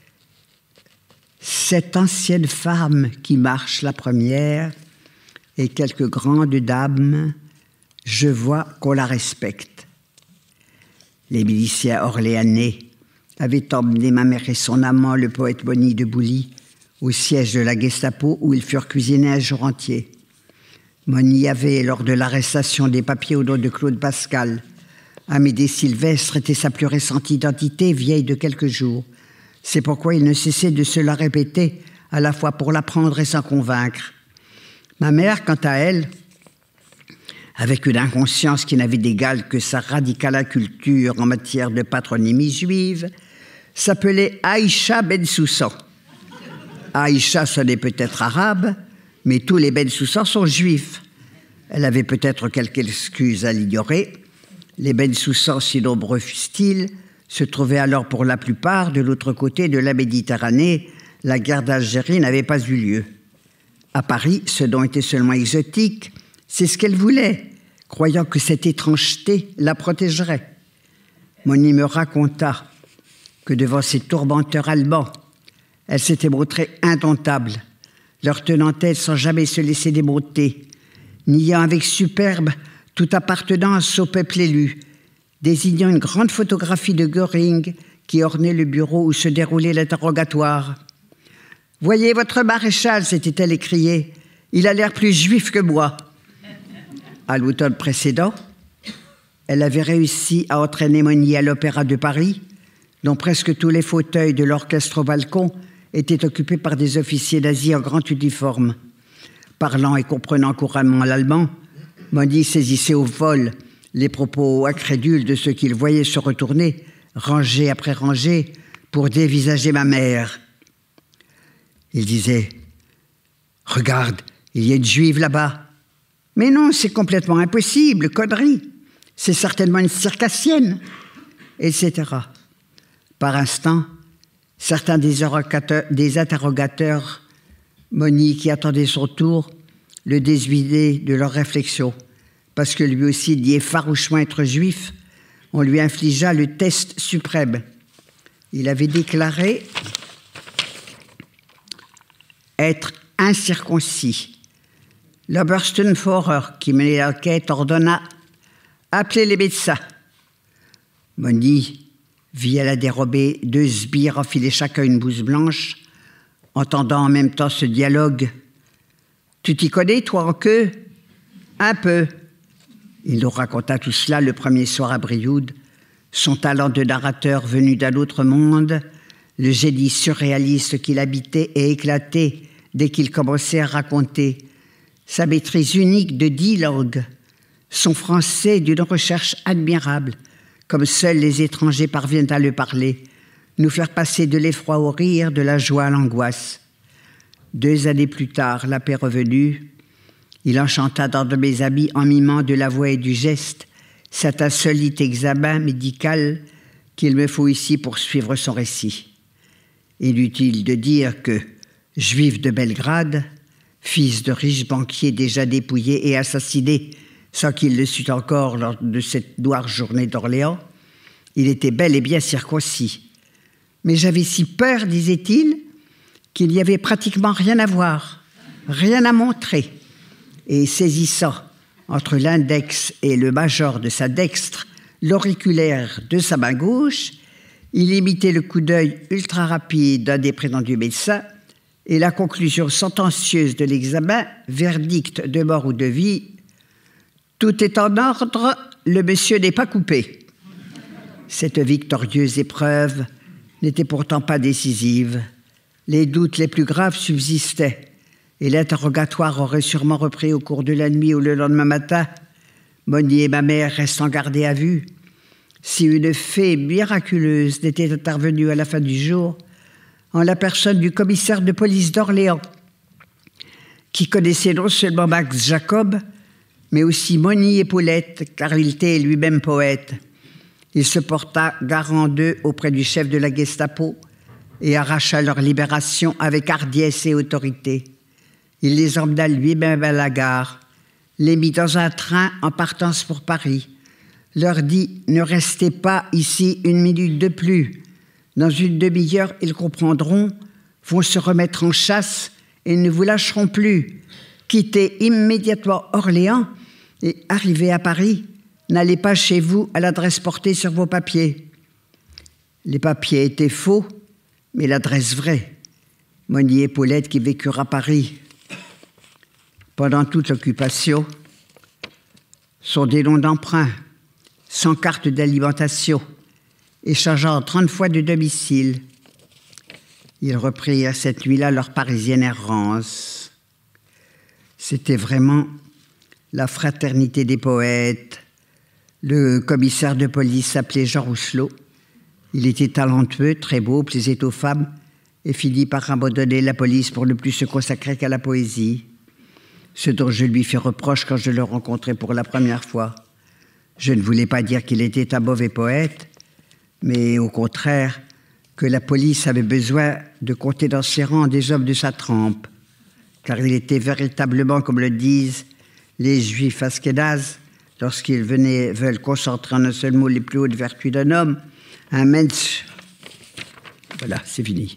Cette ancienne femme qui marche la première et quelques grandes dames, je vois qu'on la respecte. Les miliciens orléanais avaient emmené ma mère et son amant, le poète Bonny de Bouilly, au siège de la Gestapo où ils furent cuisinés un jour entier. Bonny avait, lors de l'arrestation, des papiers au nom de Claude Pascal. Amédée Sylvestre était sa plus récente identité, vieille de quelques jours. C'est pourquoi il ne cessait de se la répéter, à la fois pour l'apprendre et s'en convaincre. Ma mère, quant à elle, avec une inconscience qui n'avait d'égal que sa radicale inculture en matière de patronymie juive, s'appelait Aïcha Ben Soussan. Aïcha, ce n'est peut-être arabe, mais tous les Ben Soussan sont juifs. Elle avait peut-être quelque excuse à l'ignorer. Les Ben Soussan, si nombreux fussent-ils, se trouvaient alors pour la plupart de l'autre côté de la Méditerranée. La guerre d'Algérie n'avait pas eu lieu. À Paris, ce dont était seulement exotique, c'est ce qu'elle voulait, croyant que cette étrangeté la protégerait. Moni me raconta que devant ces tourmenteurs allemands, elle s'était montrée indomptable, leur tenant tête sans jamais se laisser démonter, niant avec superbe toute appartenance au peuple élu, désignant une grande photographie de Göring qui ornait le bureau où se déroulait l'interrogatoire. « Voyez votre maréchal » s'était-elle écriée, « il a l'air plus juif que moi ». À l'automne précédent, elle avait réussi à entraîner Monnier à l'Opéra de Paris, dont presque tous les fauteuils de l'orchestre au balcon étaient occupés par des officiers nazis en grand uniforme. Parlant et comprenant couramment l'allemand, Monnier saisissait au vol les propos incrédules de ceux qu'il voyait se retourner, rangée après rangée, pour dévisager ma mère. Il disait « Regarde, il y a une juive là-bas. » « Mais non, c'est complètement impossible, connerie. C'est certainement une circassienne. » etc. Par instant, certains des interrogateurs, Monnier qui attendait son tour, le désuidaient de leurs réflexions, parce que lui aussi niait farouchement être juif. On lui infligea le test suprême. Il avait déclaré être incirconcis. L'Oberstufenführer, qui menait l'enquête, ordonna « Appelez les médecins ». Monnier vit à la dérobée 2 sbires enfiler chacun une blouse blanche, entendant en même temps ce dialogue. « Tu t'y connais, toi, en queue ?»« Un peu. » Il nous raconta tout cela le premier soir à Brioude, son talent de narrateur venu d'un autre monde, le génie surréaliste qu'il habitait et éclatait dès qu'il commençait à raconter, sa maîtrise unique de 10 langues, son français d'une recherche admirable, comme seuls les étrangers parviennent à le parler, nous faire passer de l'effroi au rire, de la joie à l'angoisse. 2 années plus tard, la paix revenue, il enchanta dans de mes amis en mimant de la voix et du geste cet insolite examen médical qu'il me faut ici pour suivre son récit. Inutile de dire que, juif de Belgrade, fils de riches banquiers déjà dépouillés et assassinés sans qu'il le sût encore lors de cette noire journée d'Orléans, il était bel et bien circoncis. Mais j'avais si peur, disait-il, qu'il n'y avait pratiquement rien à voir, rien à montrer. Et saisissant entre l'index et le major de sa dextre l'auriculaire de sa main gauche, il imitait le coup d'œil ultra rapide d'un des prétendus médecins et la conclusion sentencieuse de l'examen, verdict de mort ou de vie, « Tout est en ordre, le monsieur n'est pas coupé ». Cette victorieuse épreuve n'était pourtant pas décisive. Les doutes les plus graves subsistaient. et l'interrogatoire aurait sûrement repris au cours de la nuit ou le lendemain matin, Monier et ma mère restant gardés à vue, si une fée miraculeuse n'était intervenue à la fin du jour, en la personne du commissaire de police d'Orléans, qui connaissait non seulement Max Jacob, mais aussi Monier et Paulette, car il était lui-même poète. Il se porta garant d'eux auprès du chef de la Gestapo et arracha leur libération avec hardiesse et autorité. Il les emmena lui-même à la gare, les mit dans un train en partance pour Paris, leur dit « Ne restez pas ici une minute de plus. Dans une demi-heure, ils comprendront, vont se remettre en chasse et ne vous lâcheront plus. Quittez immédiatement Orléans et arrivez à Paris. N'allez pas chez vous à l'adresse portée sur vos papiers. » Les papiers étaient faux, mais l'adresse vraie. Monier et Paulette qui vécurent à Paris. Pendant toute l'occupation, sont des noms d'emprunt, sans carte d'alimentation, et changeant 30 fois de domicile. Ils reprirent cette nuit-là leur parisienne errance. C'était vraiment la fraternité des poètes. Le commissaire de police s'appelait Jean Rousselot. Il était talentueux, très beau, plaisait aux femmes, et finit par abandonner la police pour ne plus se consacrer qu'à la poésie. Ce dont je lui fis reproche quand je le rencontrai pour la première fois. Je ne voulais pas dire qu'il était un mauvais poète, mais au contraire, que la police avait besoin de compter dans ses rangs des hommes de sa trempe, car il était véritablement, comme le disent les juifs askénazes, lorsqu'ils veulent concentrer en un seul mot les plus hautes vertus d'un homme, un mensch. Voilà, c'est fini.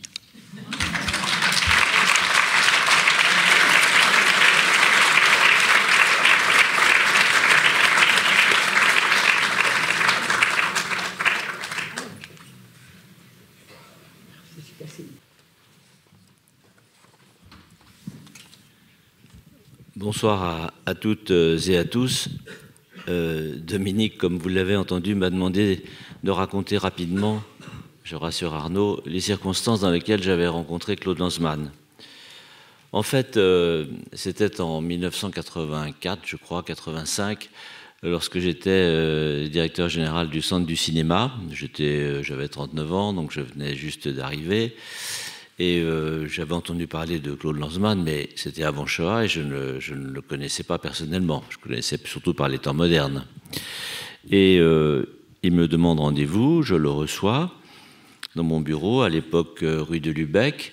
Bonsoir à toutes et à tous. Dominique, comme vous l'avez entendu, m'a demandé de raconter rapidement, je rassure Arnaud, les circonstances dans lesquelles j'avais rencontré Claude Lanzmann. En fait, c'était en 1984, je crois, 85, lorsque j'étais directeur général du Centre du cinéma. J'avais 39 ans, donc je venais juste d'arriver. Et j'avais entendu parler de Claude Lanzmann, mais c'était avant Shoah et je ne le connaissais pas personnellement. Je connaissais surtout par les temps modernes. Et il me demande rendez-vous, je le reçois dans mon bureau, à l'époque rue de Lubeck.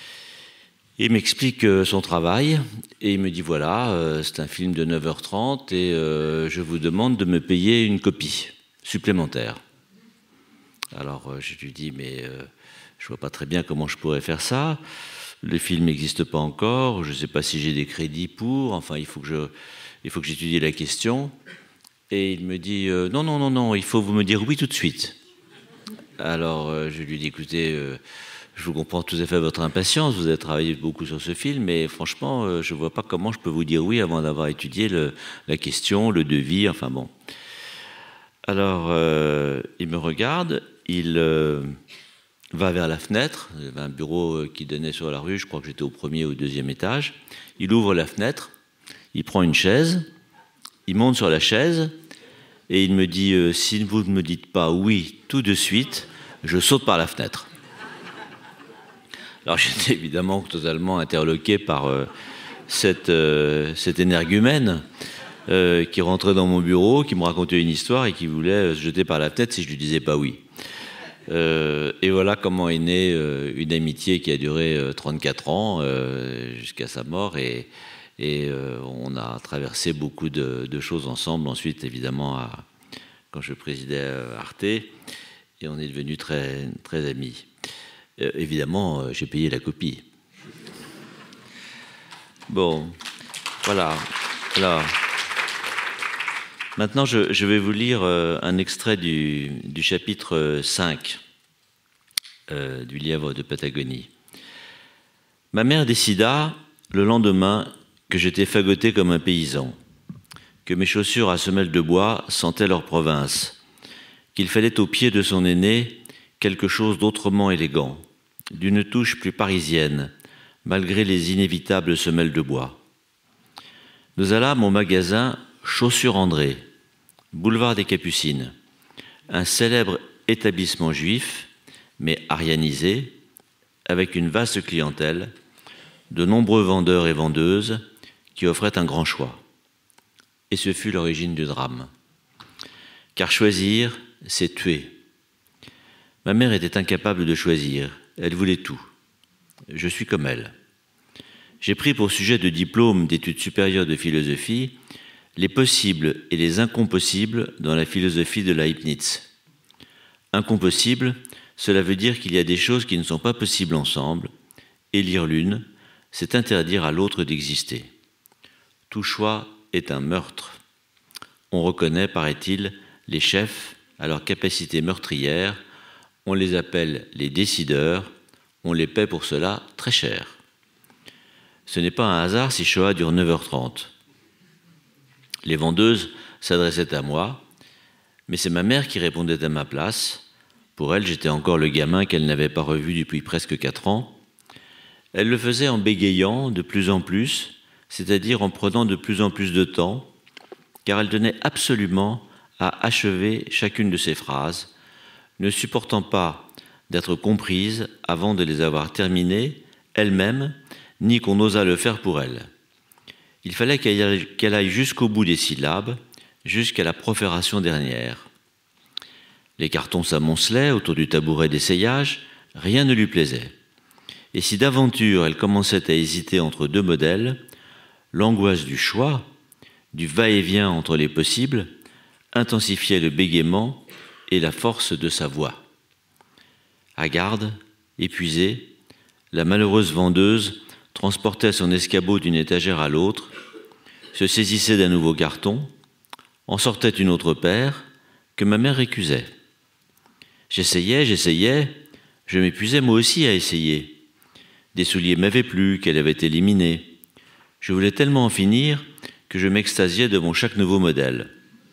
Il m'explique son travail et il me dit voilà, c'est un film de 9h30 et je vous demande de me payer une copie supplémentaire. Alors je lui dis mais... je ne vois pas très bien comment je pourrais faire ça. Le film n'existe pas encore. Je ne sais pas si j'ai des crédits pour. Enfin, il faut que j'étudie la question. Et il me dit non, il faut vous me dire oui tout de suite. Alors, je lui dis écoutez, je vous comprends tout à fait votre impatience. Vous avez travaillé beaucoup sur ce film, mais franchement, je ne vois pas comment je peux vous dire oui avant d'avoir étudié la question, le devis. Enfin bon. Alors, il me regarde. Il va vers la fenêtre, il y avait un bureau qui donnait sur la rue, je crois que j'étais au premier ou au deuxième étage. Il ouvre la fenêtre, il prend une chaise, il monte sur la chaise et il me dit si vous ne me dites pas oui tout de suite, je saute par la fenêtre. Alors j'étais évidemment totalement interloqué par cet énergumène qui rentrait dans mon bureau, qui me racontait une histoire et qui voulait se jeter par la fenêtre si je lui disais pas oui. Et voilà comment est née une amitié qui a duré 34 ans jusqu'à sa mort et on a traversé beaucoup de choses ensemble ensuite évidemment quand je présidais Arte et on est devenus très, très amis. Évidemment j'ai payé la copie. Bon, voilà. Alors, maintenant, je vais vous lire un extrait du chapitre 5 du Lièvre de Patagonie. Ma mère décida, le lendemain, que j'étais fagoté comme un paysan, que mes chaussures à semelles de bois sentaient leur province, qu'il fallait aux pieds de son aîné quelque chose d'autrement élégant, d'une touche plus parisienne, malgré les inévitables semelles de bois. Nous allâmes au magasin Chaussures André, boulevard des Capucines, un célèbre établissement juif, mais arianisé, avec une vaste clientèle, de nombreux vendeurs et vendeuses qui offraient un grand choix. Et ce fut l'origine du drame. Car choisir, c'est tuer. Ma mère était incapable de choisir, elle voulait tout. Je suis comme elle. J'ai pris pour sujet de diplôme d'études supérieures de philosophie les possibles et les incompossibles dans la philosophie de Leibniz. Incompossible, cela veut dire qu'il y a des choses qui ne sont pas possibles ensemble, et lire l'une, c'est interdire à l'autre d'exister. Tout choix est un meurtre. On reconnaît, paraît-il, les chefs à leur capacité meurtrière, on les appelle les décideurs, on les paie pour cela très cher. Ce n'est pas un hasard si Shoah dure 9h30. Les vendeuses s'adressaient à moi, mais c'est ma mère qui répondait à ma place. Pour elle, j'étais encore le gamin qu'elle n'avait pas revu depuis presque 4 ans. Elle le faisait en bégayant de plus en plus, c'est-à-dire en prenant de plus en plus de temps, car elle tenait absolument à achever chacune de ses phrases, ne supportant pas d'être comprise avant de les avoir terminées elle-même, ni qu'on osât le faire pour elle. Il fallait qu'elle aille jusqu'au bout des syllabes, jusqu'à la profération dernière. Les cartons s'amoncelaient autour du tabouret d'essayage, rien ne lui plaisait. Et si d'aventure elle commençait à hésiter entre 2 modèles, l'angoisse du choix, du va-et-vient entre les possibles, intensifiait le bégaiement et la force de sa voix. Hagarde, épuisée, la malheureuse vendeuse transportait son escabeau d'une étagère à l'autre, se saisissait d'un nouveau carton, en sortait une autre paire que ma mère récusait. J'essayais, je m'épuisais moi aussi à essayer. Des souliers m'avaient plu, qu'elle avait éliminés. Je voulais tellement en finir que je m'extasiais devant chaque nouveau modèle.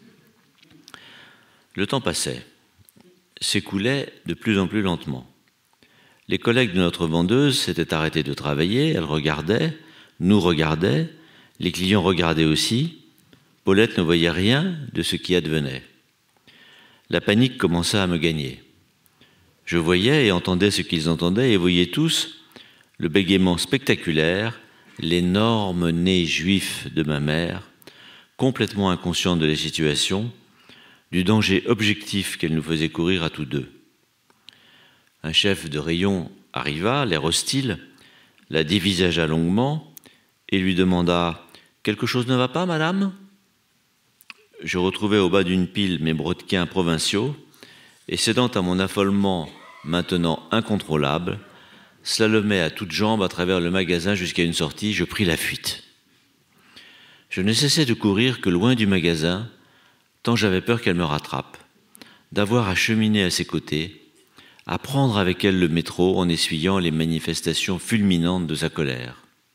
Le temps passait, s'écoulait de plus en plus lentement. Les collègues de notre vendeuse s'étaient arrêtés de travailler, elles regardaient, nous regardaient, les clients regardaient aussi. Paulette ne voyait rien de ce qui advenait. La panique commença à me gagner. Je voyais et entendais ce qu'ils entendaient et voyaient tous le bégaiement spectaculaire, l'énorme nez juif de ma mère, complètement inconsciente de la situation, du danger objectif qu'elle nous faisait courir à tous deux. Un chef de rayon arriva, l'air hostile, la dévisagea longuement et lui demanda « Quelque chose ne va pas, madame ?» Je retrouvai au bas d'une pile mes brodequins provinciaux et, cédant à mon affolement maintenant incontrôlable, slalomai à toutes jambes à travers le magasin jusqu'à une sortie, je pris la fuite. Je ne cessais de courir que loin du magasin, tant j'avais peur qu'elle me rattrape, d'avoir à cheminer à ses côtés, à prendre avec elle le métro en essuyant les manifestations fulminantes de sa colère.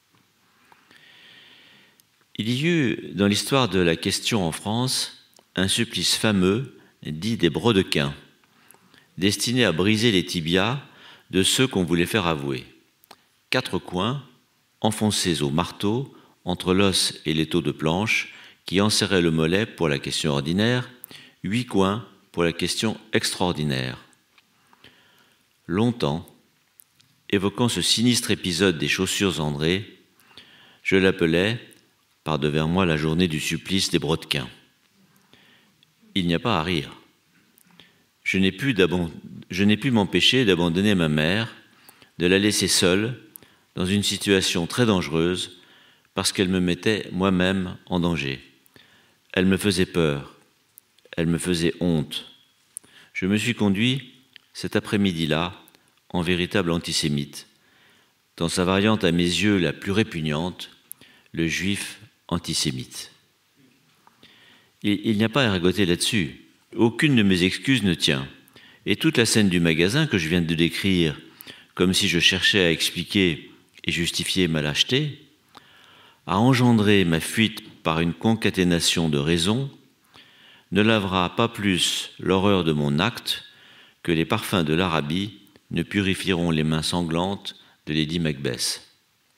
Il y eut dans l'histoire de la question en France un supplice fameux dit des brodequins, destiné à briser les tibias de ceux qu'on voulait faire avouer. 4 coins, enfoncés au marteau, entre l'os et l'étau de planche, qui enserraient le mollet pour la question ordinaire, 8 coins pour la question extraordinaire. Longtemps, évoquant ce sinistre épisode des chaussures André, je l'appelais, par devers moi, la journée du supplice des brodequins. Il n'y a pas à rire. Je n'ai pu m'empêcher d'abandonner ma mère, de la laisser seule, dans une situation très dangereuse, parce qu'elle me mettait moi-même en danger. Elle me faisait peur, elle me faisait honte. Je me suis conduit, cet après-midi-là, en véritable antisémite, dans sa variante à mes yeux la plus répugnante, le juif antisémite. Il n'y a pas à ergoter là-dessus. Aucune de mes excuses ne tient. Et toute la scène du magasin que je viens de décrire, comme si je cherchais à expliquer et justifier ma lâcheté, a engendré ma fuite par une concaténation de raisons, ne lavera pas plus l'horreur de mon acte que les parfums de l'Arabie ne purifieront les mains sanglantes de Lady Macbeth.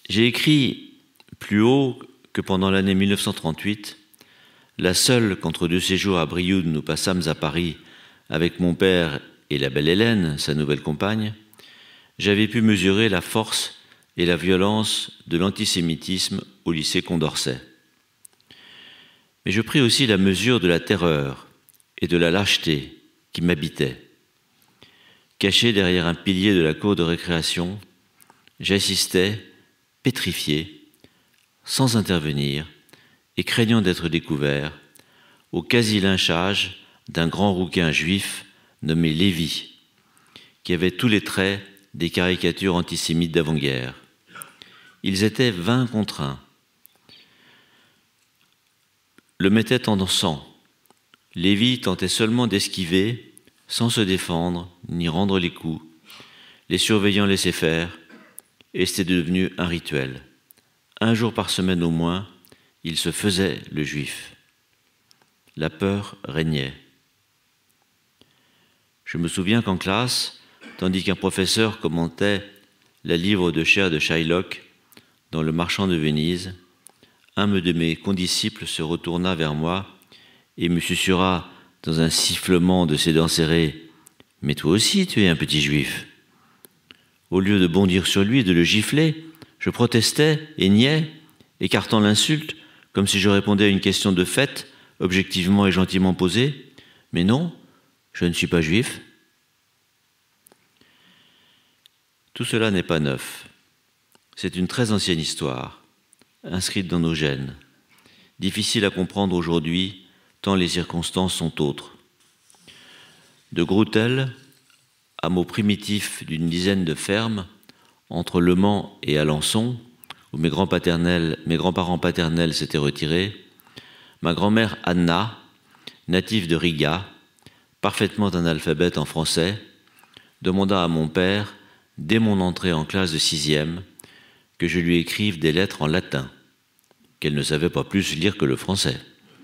J'ai écrit plus haut que pendant l'année 1938, la seule qu'entre deux séjours à Brioude nous passâmes à Paris avec mon père et la belle Hélène, sa nouvelle compagne, j'avais pu mesurer la force et la violence de l'antisémitisme au lycée Condorcet. Mais je pris aussi la mesure de la terreur et de la lâcheté qui m'habitait. Caché derrière un pilier de la cour de récréation, j'assistais, pétrifié, sans intervenir et craignant d'être découvert, au quasi-lynchage d'un grand rouquin juif nommé Lévi, qui avait tous les traits des caricatures antisémites d'avant-guerre. Ils étaient 20 contre 1. Le mettait en sang. Lévi tentait seulement d'esquiver, sans se défendre, ni rendre les coups. Les surveillants laissaient faire, et c'était devenu un rituel. 1 jour par semaine au moins, il se faisait le juif. La peur régnait. Je me souviens qu'en classe, tandis qu'un professeur commentait la livre de chair de Shylock dans Le Marchand de Venise, un de mes condisciples se retourna vers moi et me susurra dans un sifflement de ses dents serrées « Mais toi aussi, tu es un petit juif !» Au lieu de bondir sur lui et de le gifler, je protestais et niais, écartant l'insulte, comme si je répondais à une question de fait, objectivement et gentiment posée. « Mais non, je ne suis pas juif. » Tout cela n'est pas neuf. C'est une très ancienne histoire, inscrite dans nos gènes, difficile à comprendre aujourd'hui, tant les circonstances sont autres. De Groutel, hameau primitif d'une dizaine de fermes, entre Le Mans et Alençon, où mes grands-parents paternels s'étaient retirés, ma grand-mère Anna, native de Riga, parfaitement analphabète en français, demanda à mon père, dès mon entrée en classe de 6e, que je lui écrive des lettres en latin, qu'elle ne savait pas plus lire que le français.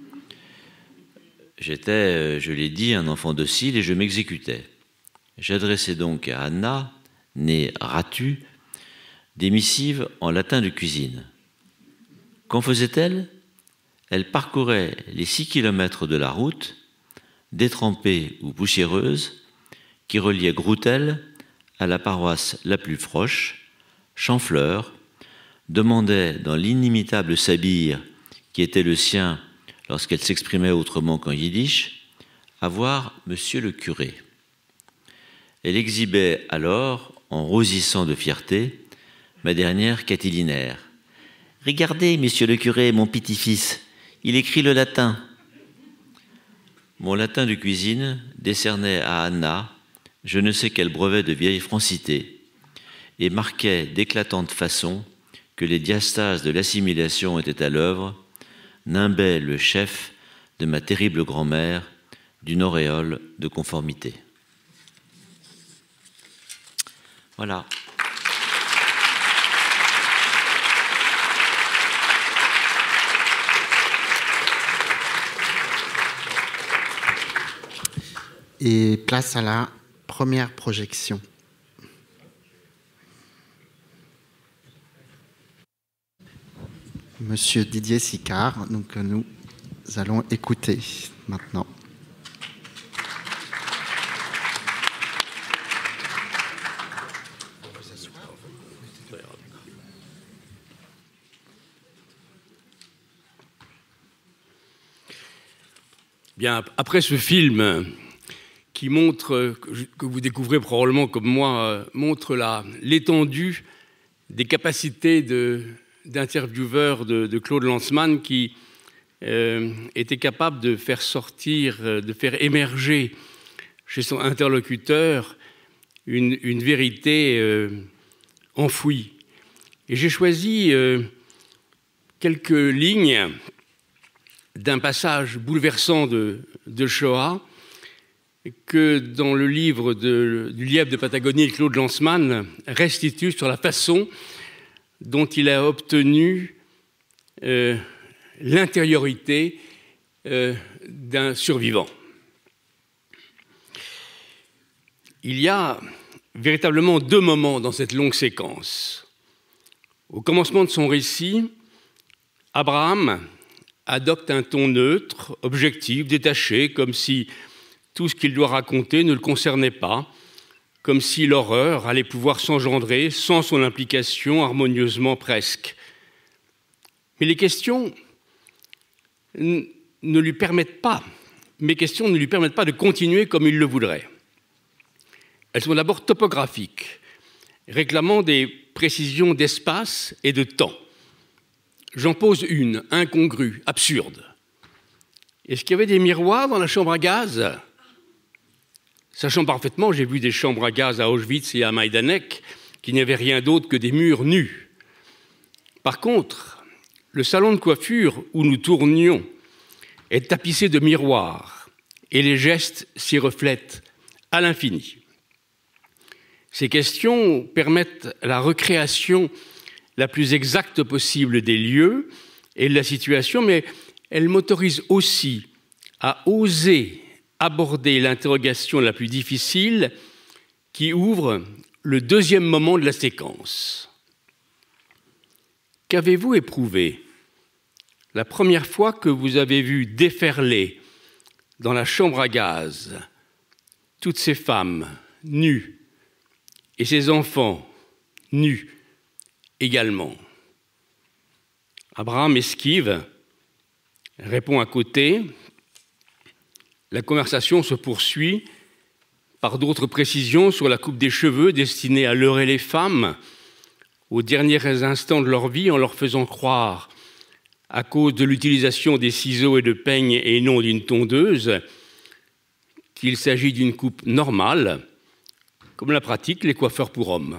J'étais, je l'ai dit, un enfant docile et je m'exécutais. J'adressais donc à Anna, née Ratu, des missives en latin de cuisine. Qu'en faisait-elle ? Elle parcourait les 6 kilomètres de la route, détrempée ou poussiéreuse, qui reliait Groutel à la paroisse la plus proche, Champfleur, demandait dans l'inimitable sabir qui était le sien lorsqu'elle s'exprimait autrement qu'en yiddish, à voir monsieur le curé. Elle exhibait alors, en rosissant de fierté, ma dernière catilinaire. « Regardez, monsieur le curé, mon petit-fils, il écrit le latin. » Mon latin de cuisine décernait à Anna je ne sais quel brevet de vieille francité et marquait d'éclatante façon que les diastases de l'assimilation étaient à l'œuvre, nimbait le chef de ma terrible grand-mère d'une auréole de conformité. Voilà. Et place à la première projection. Monsieur Didier Sicard, donc nous allons écouter maintenant. Bien, après ce film qui montre, que vous découvrez probablement comme moi, montre l'étendue des capacités d'intervieweur de Claude Lanzmann qui était capable de faire sortir, de faire émerger chez son interlocuteur une vérité enfouie. Et j'ai choisi quelques lignes d'un passage bouleversant de Shoah que dans le livre du lièvre de Patagonie, Claude Lanzmann restitue sur la façon dont il a obtenu l'intériorité d'un survivant. Il y a véritablement 2 moments dans cette longue séquence. Au commencement de son récit, Abraham adopte un ton neutre, objectif, détaché, comme si tout ce qu'il doit raconter ne le concernait pas, comme si l'horreur allait pouvoir s'engendrer sans son implication, harmonieusement presque. Mais les questions ne lui permettent pas, de continuer comme il le voudrait. Elles sont d'abord topographiques, réclamant des précisions d'espace et de temps. J'en pose une, incongrue, absurde. Est-ce qu'il y avait des miroirs dans la chambre à gaz ? Sachant parfaitement, j'ai vu des chambres à gaz à Auschwitz et à Majdanek, qu'il n'y avait rien d'autre que des murs nus. Par contre, le salon de coiffure où nous tournions est tapissé de miroirs et les gestes s'y reflètent à l'infini. Ces questions permettent la recréation la plus exacte possible des lieux et de la situation, mais elles m'autorisent aussi à oser aborder l'interrogation la plus difficile qui ouvre le deuxième moment de la séquence. Qu'avez-vous éprouvé la première fois que vous avez vu déferler dans la chambre à gaz toutes ces femmes nues et ces enfants nus également? Abraham esquive, répond à côté. La conversation se poursuit par d'autres précisions sur la coupe des cheveux destinée à leurrer les femmes aux derniers instants de leur vie en leur faisant croire, à cause de l'utilisation des ciseaux et de peignes et non d'une tondeuse, qu'il s'agit d'une coupe normale, comme la pratiquent les coiffeurs pour hommes.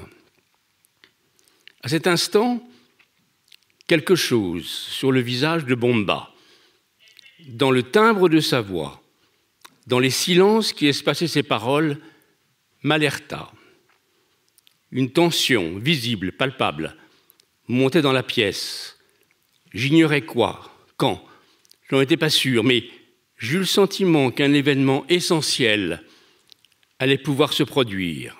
À cet instant, quelque chose sur le visage de Bomba, dans le timbre de sa voix, dans les silences qui espaçaient ses paroles, m'alerta. Une tension visible, palpable, montait dans la pièce. J'ignorais quoi, quand, je n'en étais pas sûr, mais j'eus le sentiment qu'un événement essentiel allait pouvoir se produire.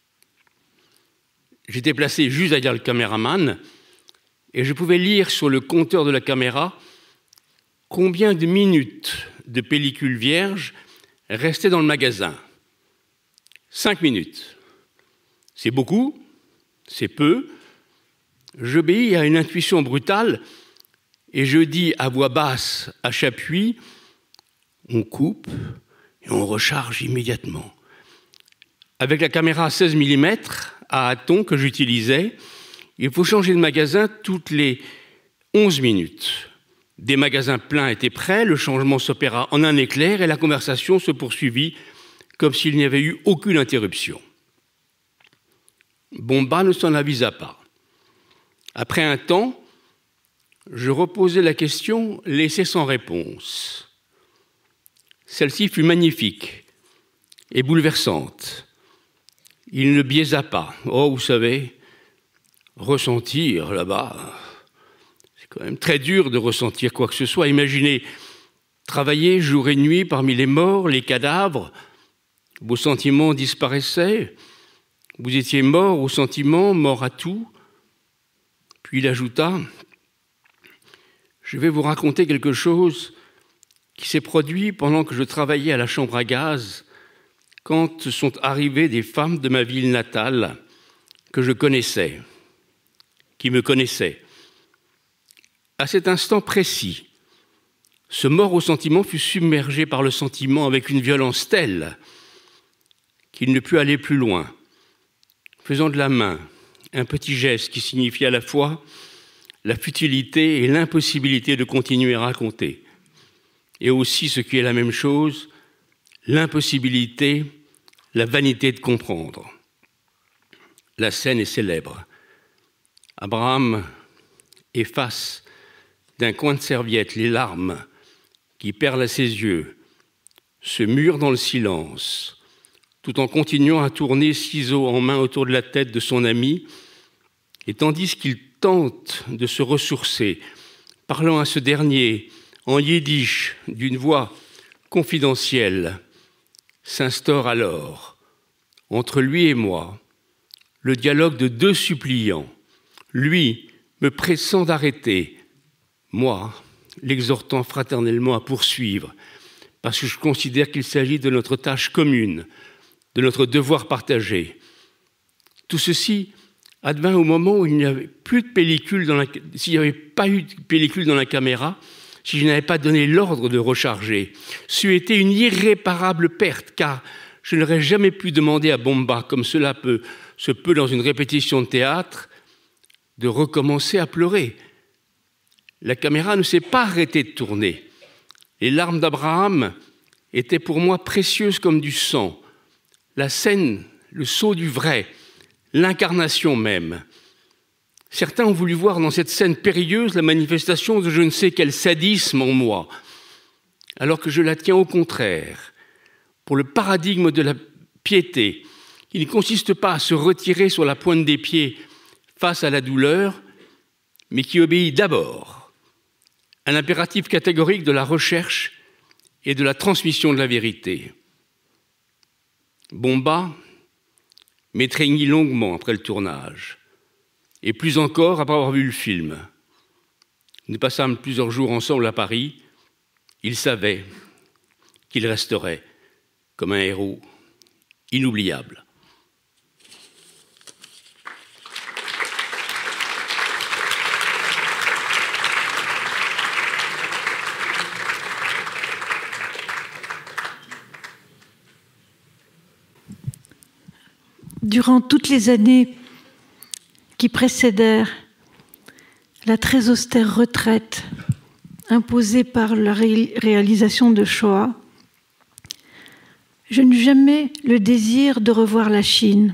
J'étais placé juste derrière le caméraman et je pouvais lire sur le compteur de la caméra combien de minutes de pellicule vierge restaient dans le magasin. 5 minutes. C'est beaucoup, c'est peu. J'obéis à une intuition brutale et je dis à voix basse, à Chapuis, on coupe et on recharge immédiatement. Avec la caméra 16 mm à Aton que j'utilisais, il faut changer de magasin toutes les 11 minutes. Des magasins pleins étaient prêts, le changement s'opéra en un éclair et la conversation se poursuivit comme s'il n'y avait eu aucune interruption. Bomba ne s'en avisa pas. Après un temps, je reposai la question laissée sans réponse. Celle-ci fut magnifique et bouleversante. Il ne biaisa pas. Oh, vous savez, ressentir là-bas, c'est quand même très dur de ressentir quoi que ce soit. Imaginez travailler jour et nuit parmi les morts, les cadavres. Vos sentiments disparaissaient. Vous étiez mort aux sentiments, mort à tout. Puis il ajouta, je vais vous raconter quelque chose qui s'est produit pendant que je travaillais à la chambre à gaz, quand sont arrivées des femmes de ma ville natale que je connaissais, qui me connaissaient. À cet instant précis, ce mort au sentiment fut submergé par le sentiment avec une violence telle qu'il ne put aller plus loin, faisant de la main un petit geste qui signifie à la fois la futilité et l'impossibilité de continuer à raconter, et aussi, ce qui est la même chose, l'impossibilité, la vanité de comprendre. La scène est célèbre. Abraham efface d'un coin de serviette les larmes qui perlent à ses yeux, se mure dans le silence, tout en continuant à tourner ciseaux en main autour de la tête de son ami, et tandis qu'il tente de se ressourcer, parlant à ce dernier en yiddish d'une voix confidentielle, s'instaure alors, entre lui et moi, le dialogue de deux suppliants, lui me pressant d'arrêter, moi, l'exhortant fraternellement à poursuivre, parce que je considère qu'il s'agit de notre tâche commune, de notre devoir partagé. Tout ceci advint au moment où il n'y avait plus de pellicule s'il n'y avait pas eu de pellicule dans la caméra, si je n'avais pas donné l'ordre de recharger. C'eût été une irréparable perte, car je n'aurais jamais pu demander à Bomba, comme cela se peut dans une répétition de théâtre, de recommencer à pleurer. La caméra ne s'est pas arrêtée de tourner. Les larmes d'Abraham étaient pour moi précieuses comme du sang. La scène, le sceau du vrai, l'incarnation même. Certains ont voulu voir dans cette scène périlleuse la manifestation de je ne sais quel sadisme en moi, alors que je la tiens au contraire, pour le paradigme de la piété, qui ne consiste pas à se retirer sur la pointe des pieds face à la douleur, mais qui obéit d'abord à l'impératif catégorique de la recherche et de la transmission de la vérité. Bomba m'étreignit longuement après le tournage, et plus encore après avoir vu le film. Nous passâmes plusieurs jours ensemble à Paris. Il savait qu'il resterait comme un héros inoubliable. Durant toutes les années qui précédèrent la très austère retraite imposée par la réalisation de Shoah, je n'eus jamais le désir de revoir la Chine.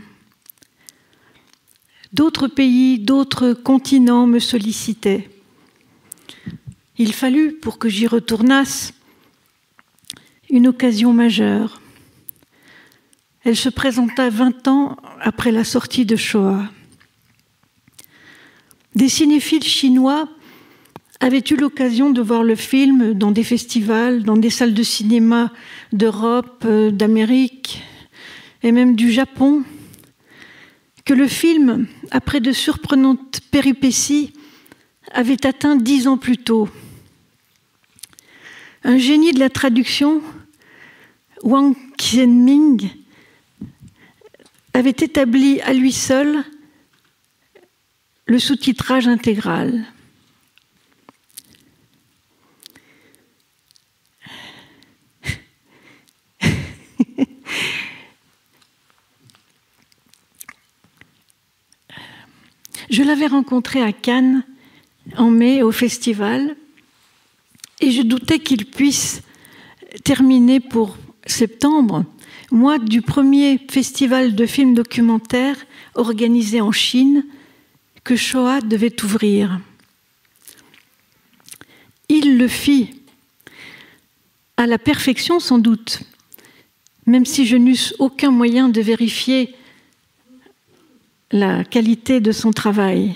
D'autres pays, d'autres continents me sollicitaient. Il fallut, pour que j'y retournasse, une occasion majeure. Elle se présenta 20 ans après la sortie de Shoah. Des cinéphiles chinois avaient eu l'occasion de voir le film dans des festivals, dans des salles de cinéma d'Europe, d'Amérique et même du Japon, que le film, après de surprenantes péripéties, avait atteint 10 ans plus tôt. Un génie de la traduction, Wang Qianming, avait établi à lui seul le sous-titrage intégral. Je l'avais rencontré à Cannes en mai au festival et je doutais qu'il puisse terminer pour septembre, mois du premier festival de films documentaires organisé en Chine que Shoah devait ouvrir. Il le fit, à la perfection sans doute, même si je n'eusse aucun moyen de vérifier la qualité de son travail.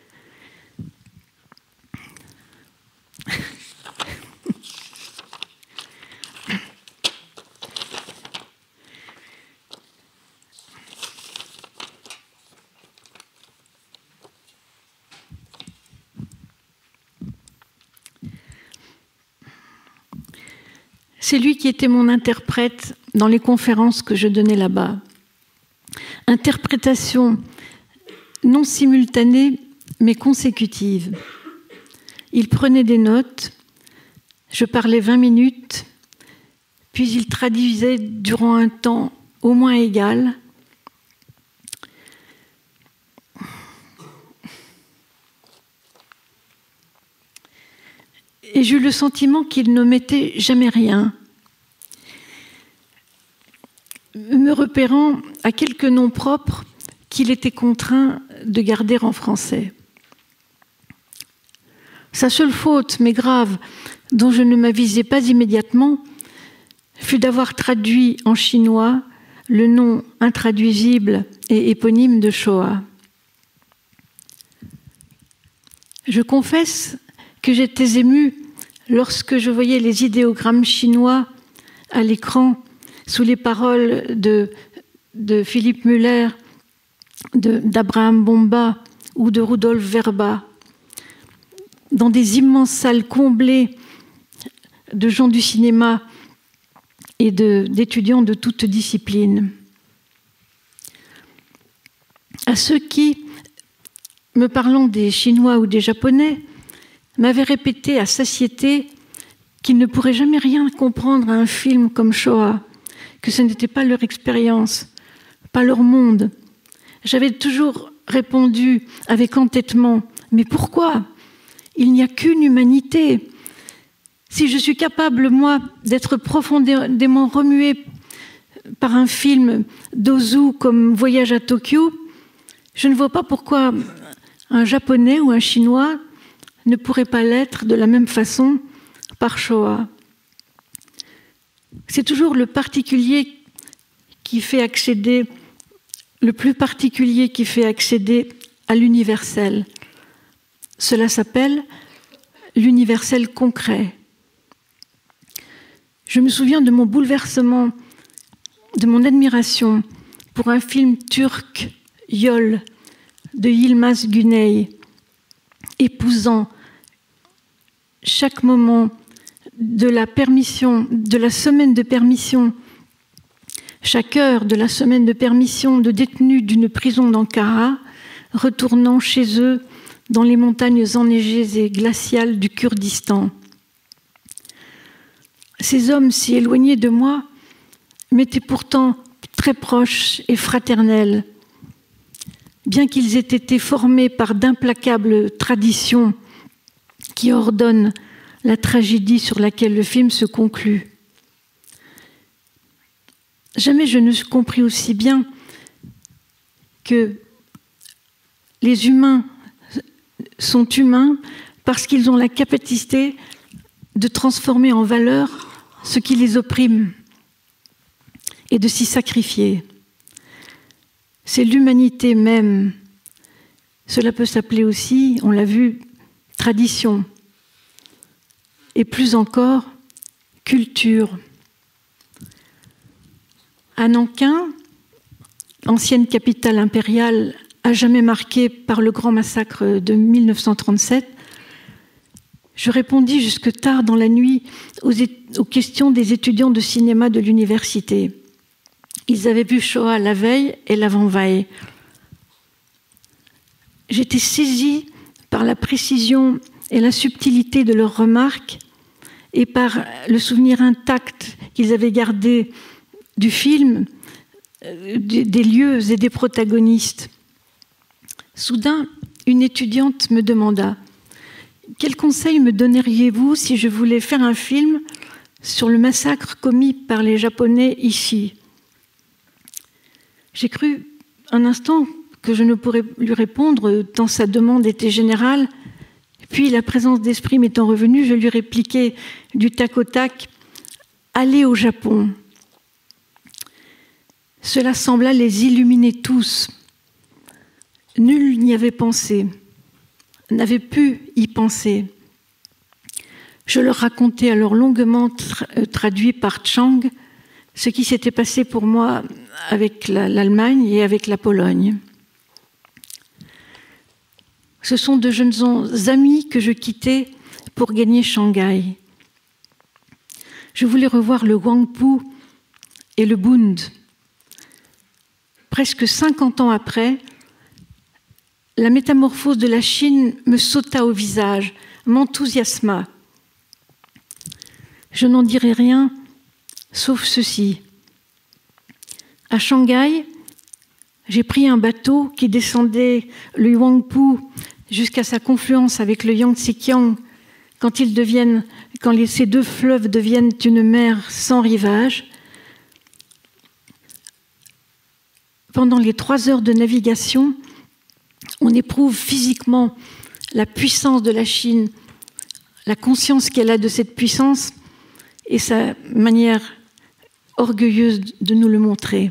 C'est lui qui était mon interprète dans les conférences que je donnais là-bas. Interprétation non simultanée, mais consécutive. Il prenait des notes, je parlais 20 minutes, puis il traduisait durant un temps au moins égal. Et j'eus le sentiment qu'il n'omettait jamais rien, me repérant à quelques noms propres qu'il était contraint de garder en français. Sa seule faute, mais grave, dont je ne m'avisai pas immédiatement, fut d'avoir traduit en chinois le nom intraduisible et éponyme de Shoah. Je confesse que j'étais émue lorsque je voyais les idéogrammes chinois à l'écran sous les paroles de Philippe Muller, d'Abraham Bomba ou de Rudolf Werba. dans des immenses salles comblées de gens du cinéma et d'étudiants de toutes disciplines. À ceux qui, me parlant des Chinois ou des Japonais, m'avaient répété à satiété qu'ils ne pourraient jamais rien comprendre à un film comme Shoah, que ce n'était pas leur expérience, pas leur monde. J'avais toujours répondu avec entêtement, mais pourquoi? Il n'y a qu'une humanité. Si je suis capable, moi, d'être profondément remuée par un film d'Ozu comme Voyage à Tokyo, je ne vois pas pourquoi un Japonais ou un Chinois ne pourrait pas l'être de la même façon par Shoah. C'est toujours le particulier qui fait accéder, le plus particulier qui fait accéder à l'universel. Cela s'appelle l'universel concret. Je me souviens de mon bouleversement, de mon admiration pour un film turc, Yol, de Yilmaz Güney, épousant chaque moment de la permission, de la semaine de permission, chaque heure de la semaine de permission de détenus d'une prison d'Ankara, retournant chez eux dans les montagnes enneigées et glaciales du Kurdistan. Ces hommes si éloignés de moi m'étaient pourtant très proches et fraternels, bien qu'ils aient été formés par d'implacables traditions qui ordonnent la tragédie sur laquelle le film se conclut. Jamais je ne compris aussi bien que les humains sont humains parce qu'ils ont la capacité de transformer en valeur ce qui les opprime et de s'y sacrifier. C'est l'humanité même. Cela peut s'appeler aussi, on l'a vu, tradition. Et plus encore, culture. À Nankin, ancienne capitale impériale à jamais marquée par le grand massacre de 1937, je répondis jusque tard dans la nuit aux questions des étudiants de cinéma de l'université. Ils avaient vu Shoah la veille et l'avant-veille. J'étais saisie par la précision et la subtilité de leurs remarques et par le souvenir intact qu'ils avaient gardé du film, des lieux et des protagonistes. Soudain, une étudiante me demanda « Quel conseil me donneriez-vous si je voulais faire un film sur le massacre commis par les Japonais ici ?» J'ai cru un instant que je ne pourrais lui répondre tant sa demande était générale. Puis, la présence d'esprit m'étant revenue, je lui répliquai du tac au tac « Allez au Japon ». Cela sembla les illuminer tous. Nul n'y avait pensé, n'avait pu y penser. Je leur racontai alors longuement, traduit par Chang, ce qui s'était passé pour moi avec l'Allemagne et avec la Pologne. Ce sont de jeunes amis que je quittais pour gagner Shanghai. Je voulais revoir le Huangpu et le Bund. Presque 50 ans après, la métamorphose de la Chine me sauta au visage, m'enthousiasma. Je n'en dirai rien, sauf ceci. À Shanghai, j'ai pris un bateau qui descendait le Huangpu jusqu'à sa confluence avec le Yangtze-Kiang, quand ces deux fleuves deviennent une mer sans rivage. Pendant les 3 heures de navigation, on éprouve physiquement la puissance de la Chine, la conscience qu'elle a de cette puissance et sa manière orgueilleuse de nous le montrer.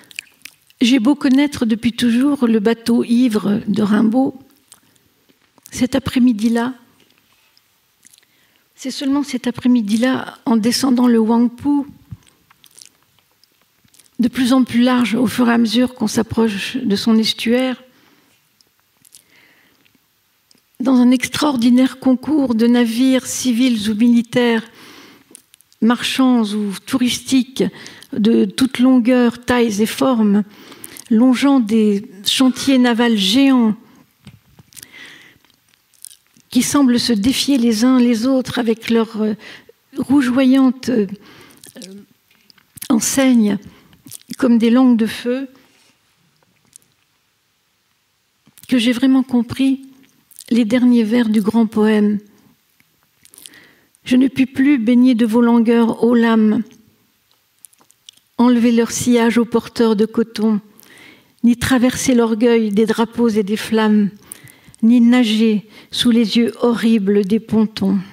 J'ai beau connaître depuis toujours le bateau ivre de Rimbaud, cet après-midi-là, c'est seulement cet après-midi-là, en descendant le Huangpu, de plus en plus large au fur et à mesure qu'on s'approche de son estuaire, dans un extraordinaire concours de navires civils ou militaires, marchands ou touristiques, de toute longueur, tailles et formes, longeant des chantiers navals géants qui semblent se défier les uns les autres avec leurs rougeoyantes enseignes comme des langues de feu, que j'ai vraiment compris les derniers vers du grand poème. Je ne puis plus baigner de vos langueurs, ô lames, enlever leur sillage aux porteurs de coton, ni traverser l'orgueil des drapeaux et des flammes, ni nager sous les yeux horribles des pontons.